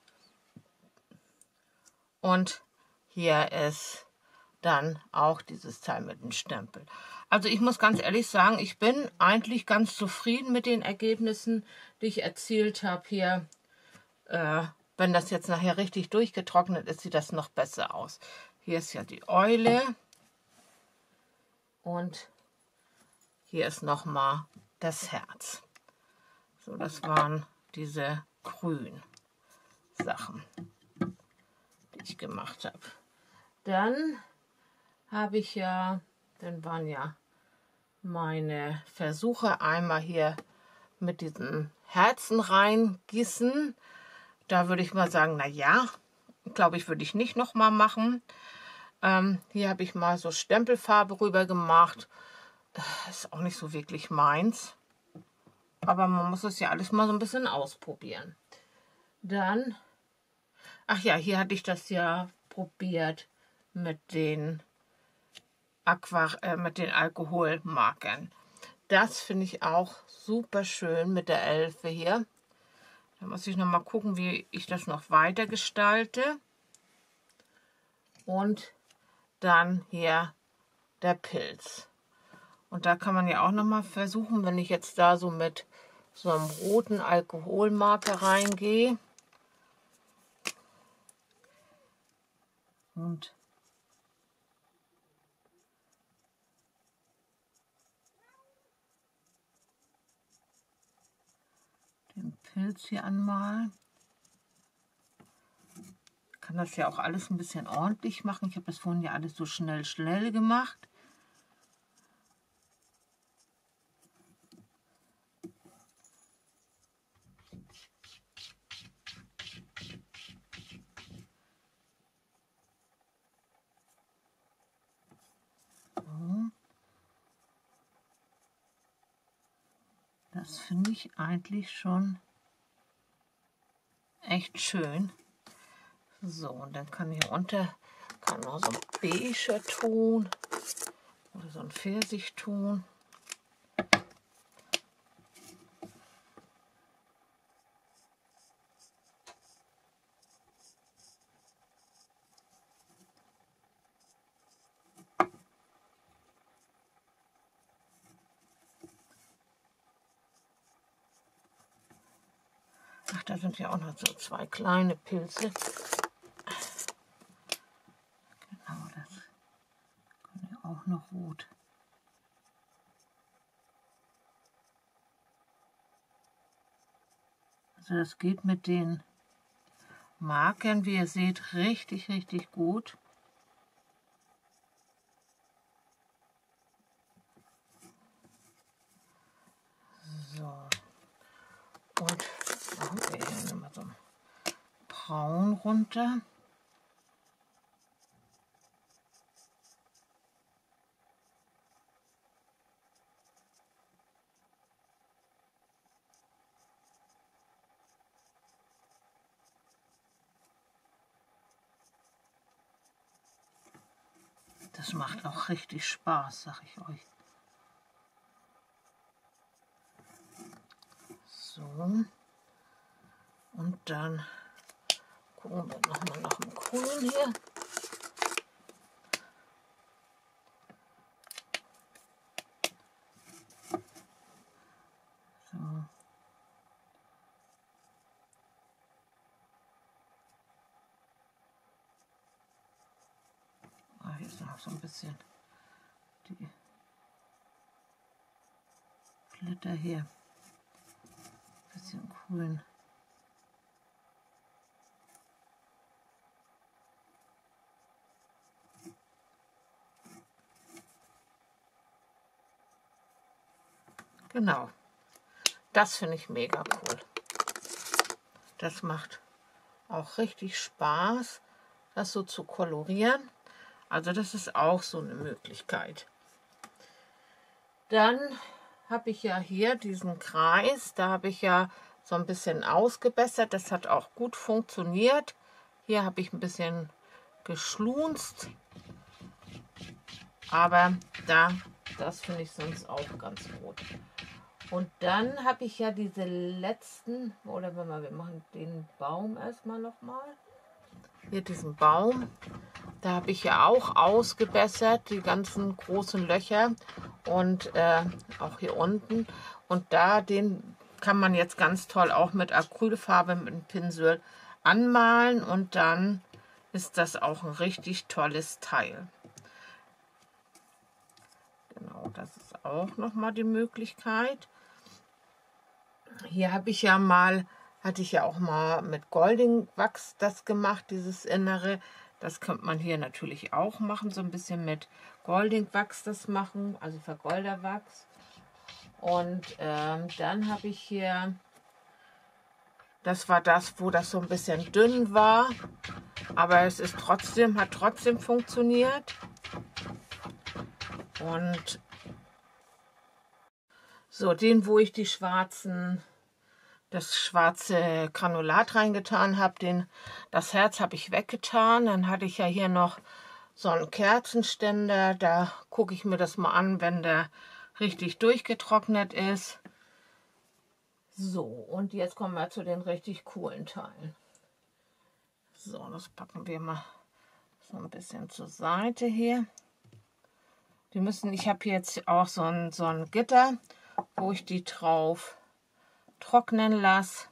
Und hier ist dann auch dieses Teil mit dem Stempel. Also ich muss ganz ehrlich sagen, ich bin eigentlich ganz zufrieden mit den Ergebnissen, die ich erzielt habe hier. Äh, wenn das jetzt nachher richtig durchgetrocknet ist, sieht das noch besser aus. Hier ist ja die Eule. Und hier ist nochmal das Herz. So, das waren diese grünen Sachen, die ich gemacht habe. Dann habe ich ja, dann waren ja meine Versuche einmal hier mit diesen Herzen reingießen. Da würde ich mal sagen, na ja, glaube ich, würde ich nicht noch mal machen. Ähm, hier habe ich mal so Stempelfarbe rüber gemacht. Ist auch nicht so wirklich meins. Aber man muss es ja alles mal so ein bisschen ausprobieren. Dann, ach ja, hier hatte ich das ja probiert mit den Aquar äh, mit den Alkoholmarkern. Das finde ich auch super schön mit der Elfe hier. Da muss ich noch mal gucken, wie ich das noch weiter gestalte. Und dann hier der Pilz. Und da kann man ja auch noch mal versuchen, wenn ich jetzt da so mit so einem roten Alkoholmarker reingehe. Und den Pilz hier anmalen. Ich kann das ja auch alles ein bisschen ordentlich machen. Ich habe das vorhin ja alles so schnell, schnell gemacht. So. Das finde ich eigentlich schon echt schön. So, und dann kann hier unter kann noch so ein beiger Ton oder so ein Pfirsichton. Ach, da sind ja auch noch so zwei kleine Pilze. Genau, das kann ja auch noch rot. Also das geht mit den markern, wie ihr seht, richtig, richtig gut. So. Und machen wir hier nochmal so ein Braun runter. Das macht auch richtig Spaß, sag ich euch. So. Und dann gucken wir nochmal nach dem Grün hier. So. Ah, hier ist noch so ein bisschen die Blätter hier. Ein bisschen grün. Genau. Das finde ich mega cool. Das macht auch richtig Spaß, das so zu kolorieren. Also das ist auch so eine Möglichkeit. Dann habe ich ja hier diesen Kreis, da habe ich ja so ein bisschen ausgebessert. Das hat auch gut funktioniert. Hier habe ich ein bisschen geschlunzt. Aber da, das finde ich sonst auch ganz gut. Und dann habe ich ja diese letzten, oder wenn wir, wir machen den Baum erstmal nochmal. Hier diesen Baum, da habe ich ja auch ausgebessert, die ganzen großen Löcher und äh, auch hier unten. Und da, den kann man jetzt ganz toll auch mit Acrylfarbe, mit dem Pinsel anmalen und dann ist das auch ein richtig tolles Teil. Genau, das ist auch nochmal die Möglichkeit. Hier habe ich ja mal, hatte ich ja auch mal mit Goldingwachs das gemacht, dieses Innere. Das könnte man hier natürlich auch machen, so ein bisschen mit Goldingwachs das machen, also Vergolderwachs. Und ähm, dann habe ich hier, das war das, wo das so ein bisschen dünn war, aber es ist trotzdem, hat trotzdem funktioniert. Und so, den, wo ich die schwarzen, das schwarze Granulat reingetan habe, den, das Herz habe ich weggetan. Dann hatte ich ja hier noch so einen Kerzenständer. Da gucke ich mir das mal an, wenn der richtig durchgetrocknet ist. So, und jetzt kommen wir zu den richtig coolen Teilen. So, das packen wir mal so ein bisschen zur Seite hier. Die müssen, ich habe jetzt auch so ein, so ein Gitter, wo ich die drauf trocknen lasse.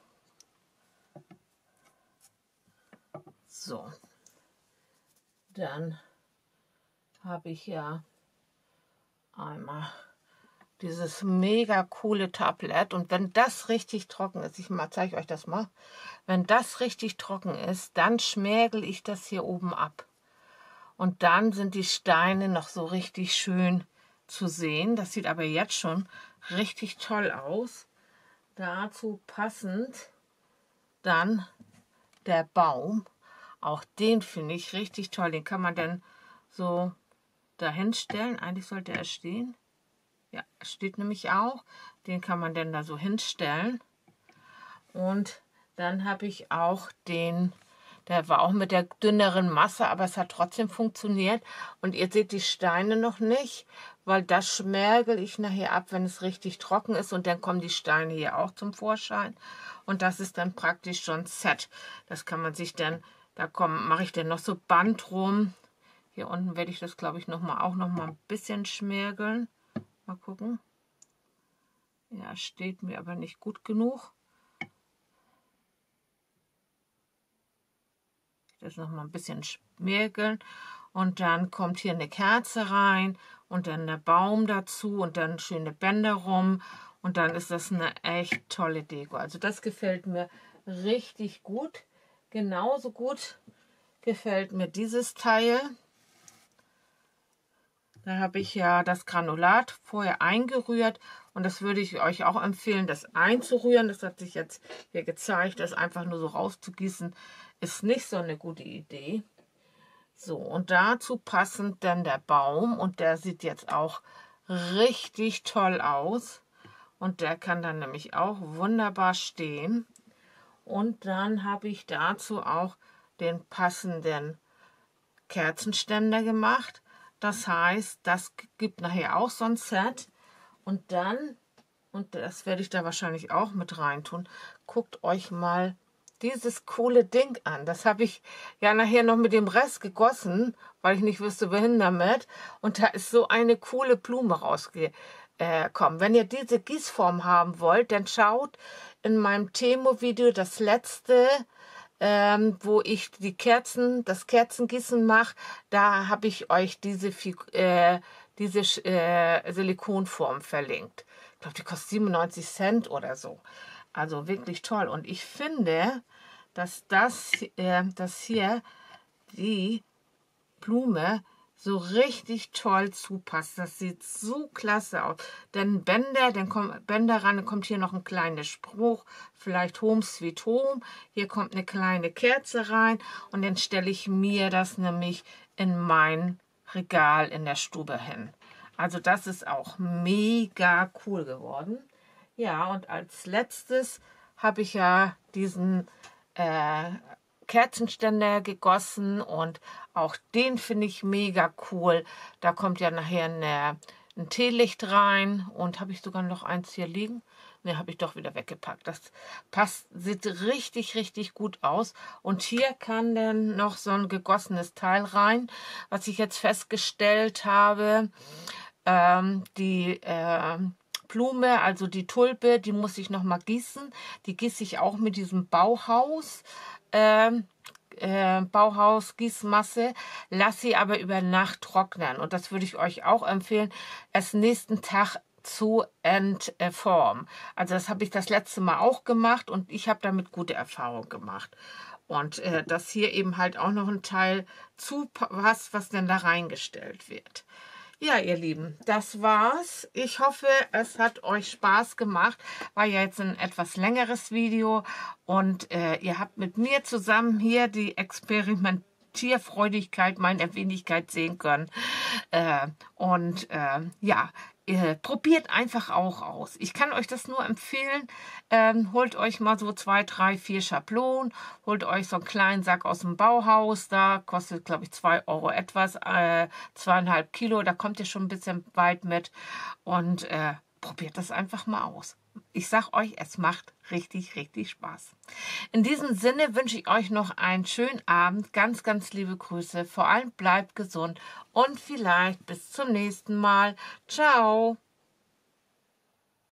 So, dann habe ich ja einmal dieses mega coole Tablett und wenn das richtig trocken ist, ich mal zeige euch das mal, wenn das richtig trocken ist, dann schmirgel ich das hier oben ab. Und dann sind die Steine noch so richtig schön zu sehen. Das sieht aber jetzt schon richtig toll aus. Dazu passend dann der Baum. Auch den finde ich richtig toll. Den kann man dann so dahin stellen. Eigentlich sollte er stehen. Ja, er steht nämlich auch. Den kann man dann da so hinstellen. Und dann habe ich auch den... Der war auch mit der dünneren Masse, aber es hat trotzdem funktioniert. Und ihr seht die Steine noch nicht, weil das schmergel ich nachher ab, wenn es richtig trocken ist. Und dann kommen die Steine hier auch zum Vorschein. Und das ist dann praktisch schon Set. Das kann man sich dann, da kommen, mache ich dann noch so Band rum. Hier unten werde ich das, glaube ich, noch mal, auch noch mal ein bisschen schmergeln. Mal gucken. Ja, steht mir aber nicht gut genug. Das noch mal ein bisschen schmirgeln und dann kommt hier eine Kerze rein und dann der Baum dazu und dann schöne Bänder rum und dann ist das eine echt tolle Deko. Also das gefällt mir richtig gut. genauso gut gefällt mir dieses Teil. Da habe ich ja das Granulat vorher eingerührt und das würde ich euch auch empfehlen, das einzurühren. Das hat sich jetzt hier gezeigt, das einfach nur so rauszugießen, ist nicht so eine gute Idee. So, und dazu passend dann der Baum und der sieht jetzt auch richtig toll aus und der kann dann nämlich auch wunderbar stehen. Und dann habe ich dazu auch den passenden Kerzenständer gemacht. Das heißt, das gibt nachher auch so ein Set. Und dann, und das werde ich da wahrscheinlich auch mit rein tun, guckt euch mal dieses coole Ding an. Das habe ich ja nachher noch mit dem Rest gegossen, weil ich nicht wüsste, wohin damit. Und da ist so eine coole Blume rausgekommen. Wenn ihr diese Gießform haben wollt, dann schaut in meinem Temo-Video das letzte, Ähm, wo ich die Kerzen, das Kerzengießen mache, da habe ich euch diese, äh, diese äh, Silikonform verlinkt. Ich glaube, die kostet siebenundneunzig Cent oder so. Also wirklich toll. Und ich finde, dass das, äh, dass hier die Blume so richtig toll zupasst. Das sieht so klasse aus. Denn Bänder, dann kommt Bänder ran, dann kommt hier noch ein kleiner Spruch, vielleicht Home Sweet Home. Hier kommt eine kleine Kerze rein und dann stelle ich mir das nämlich in mein Regal in der Stube hin. Also das ist auch mega cool geworden. Ja, und als letztes habe ich ja diesen äh, Kerzenständer gegossen und auch den finde ich mega cool. Da kommt ja nachher eine, ein Teelicht rein und habe ich sogar noch eins hier liegen. Ne, habe ich doch wieder weggepackt. Das passt, sieht richtig, richtig gut aus. Und hier kann dann noch so ein gegossenes Teil rein, was ich jetzt festgestellt habe. Ähm, die ähm, Blume, also die Tulpe, die muss ich noch mal gießen. Die gieße ich auch mit diesem Bauhaus. Ähm, äh, Bauhaus-Gießmasse, lasse sie aber über Nacht trocknen. Und das würde ich euch auch empfehlen, es nächsten Tag zu entformen. Also das habe ich das letzte Mal auch gemacht und ich habe damit gute Erfahrungen gemacht. Und äh, dass hier eben halt auch noch ein Teil zu was, was denn da reingestellt wird. Ja, ihr Lieben, das war's. Ich hoffe, es hat euch Spaß gemacht. War ja jetzt ein etwas längeres Video und äh, ihr habt mit mir zusammen hier die Experimentierfreudigkeit, meine Wenigkeit sehen können. Äh, und äh, ja, Äh, probiert einfach auch aus. Ich kann euch das nur empfehlen. Ähm, holt euch mal so zwei, drei, vier Schablonen. Holt euch so einen kleinen Sack aus dem Bauhaus. Da kostet, glaube ich, zwei Euro etwas. Äh, zweieinhalb Kilo. Da kommt ihr schon ein bisschen weit mit. Und äh, probiert das einfach mal aus. Ich sag euch, es macht richtig, richtig Spaß. In diesem Sinne wünsche ich euch noch einen schönen Abend. Ganz, ganz liebe Grüße. Vor allem bleibt gesund und vielleicht bis zum nächsten Mal. Ciao.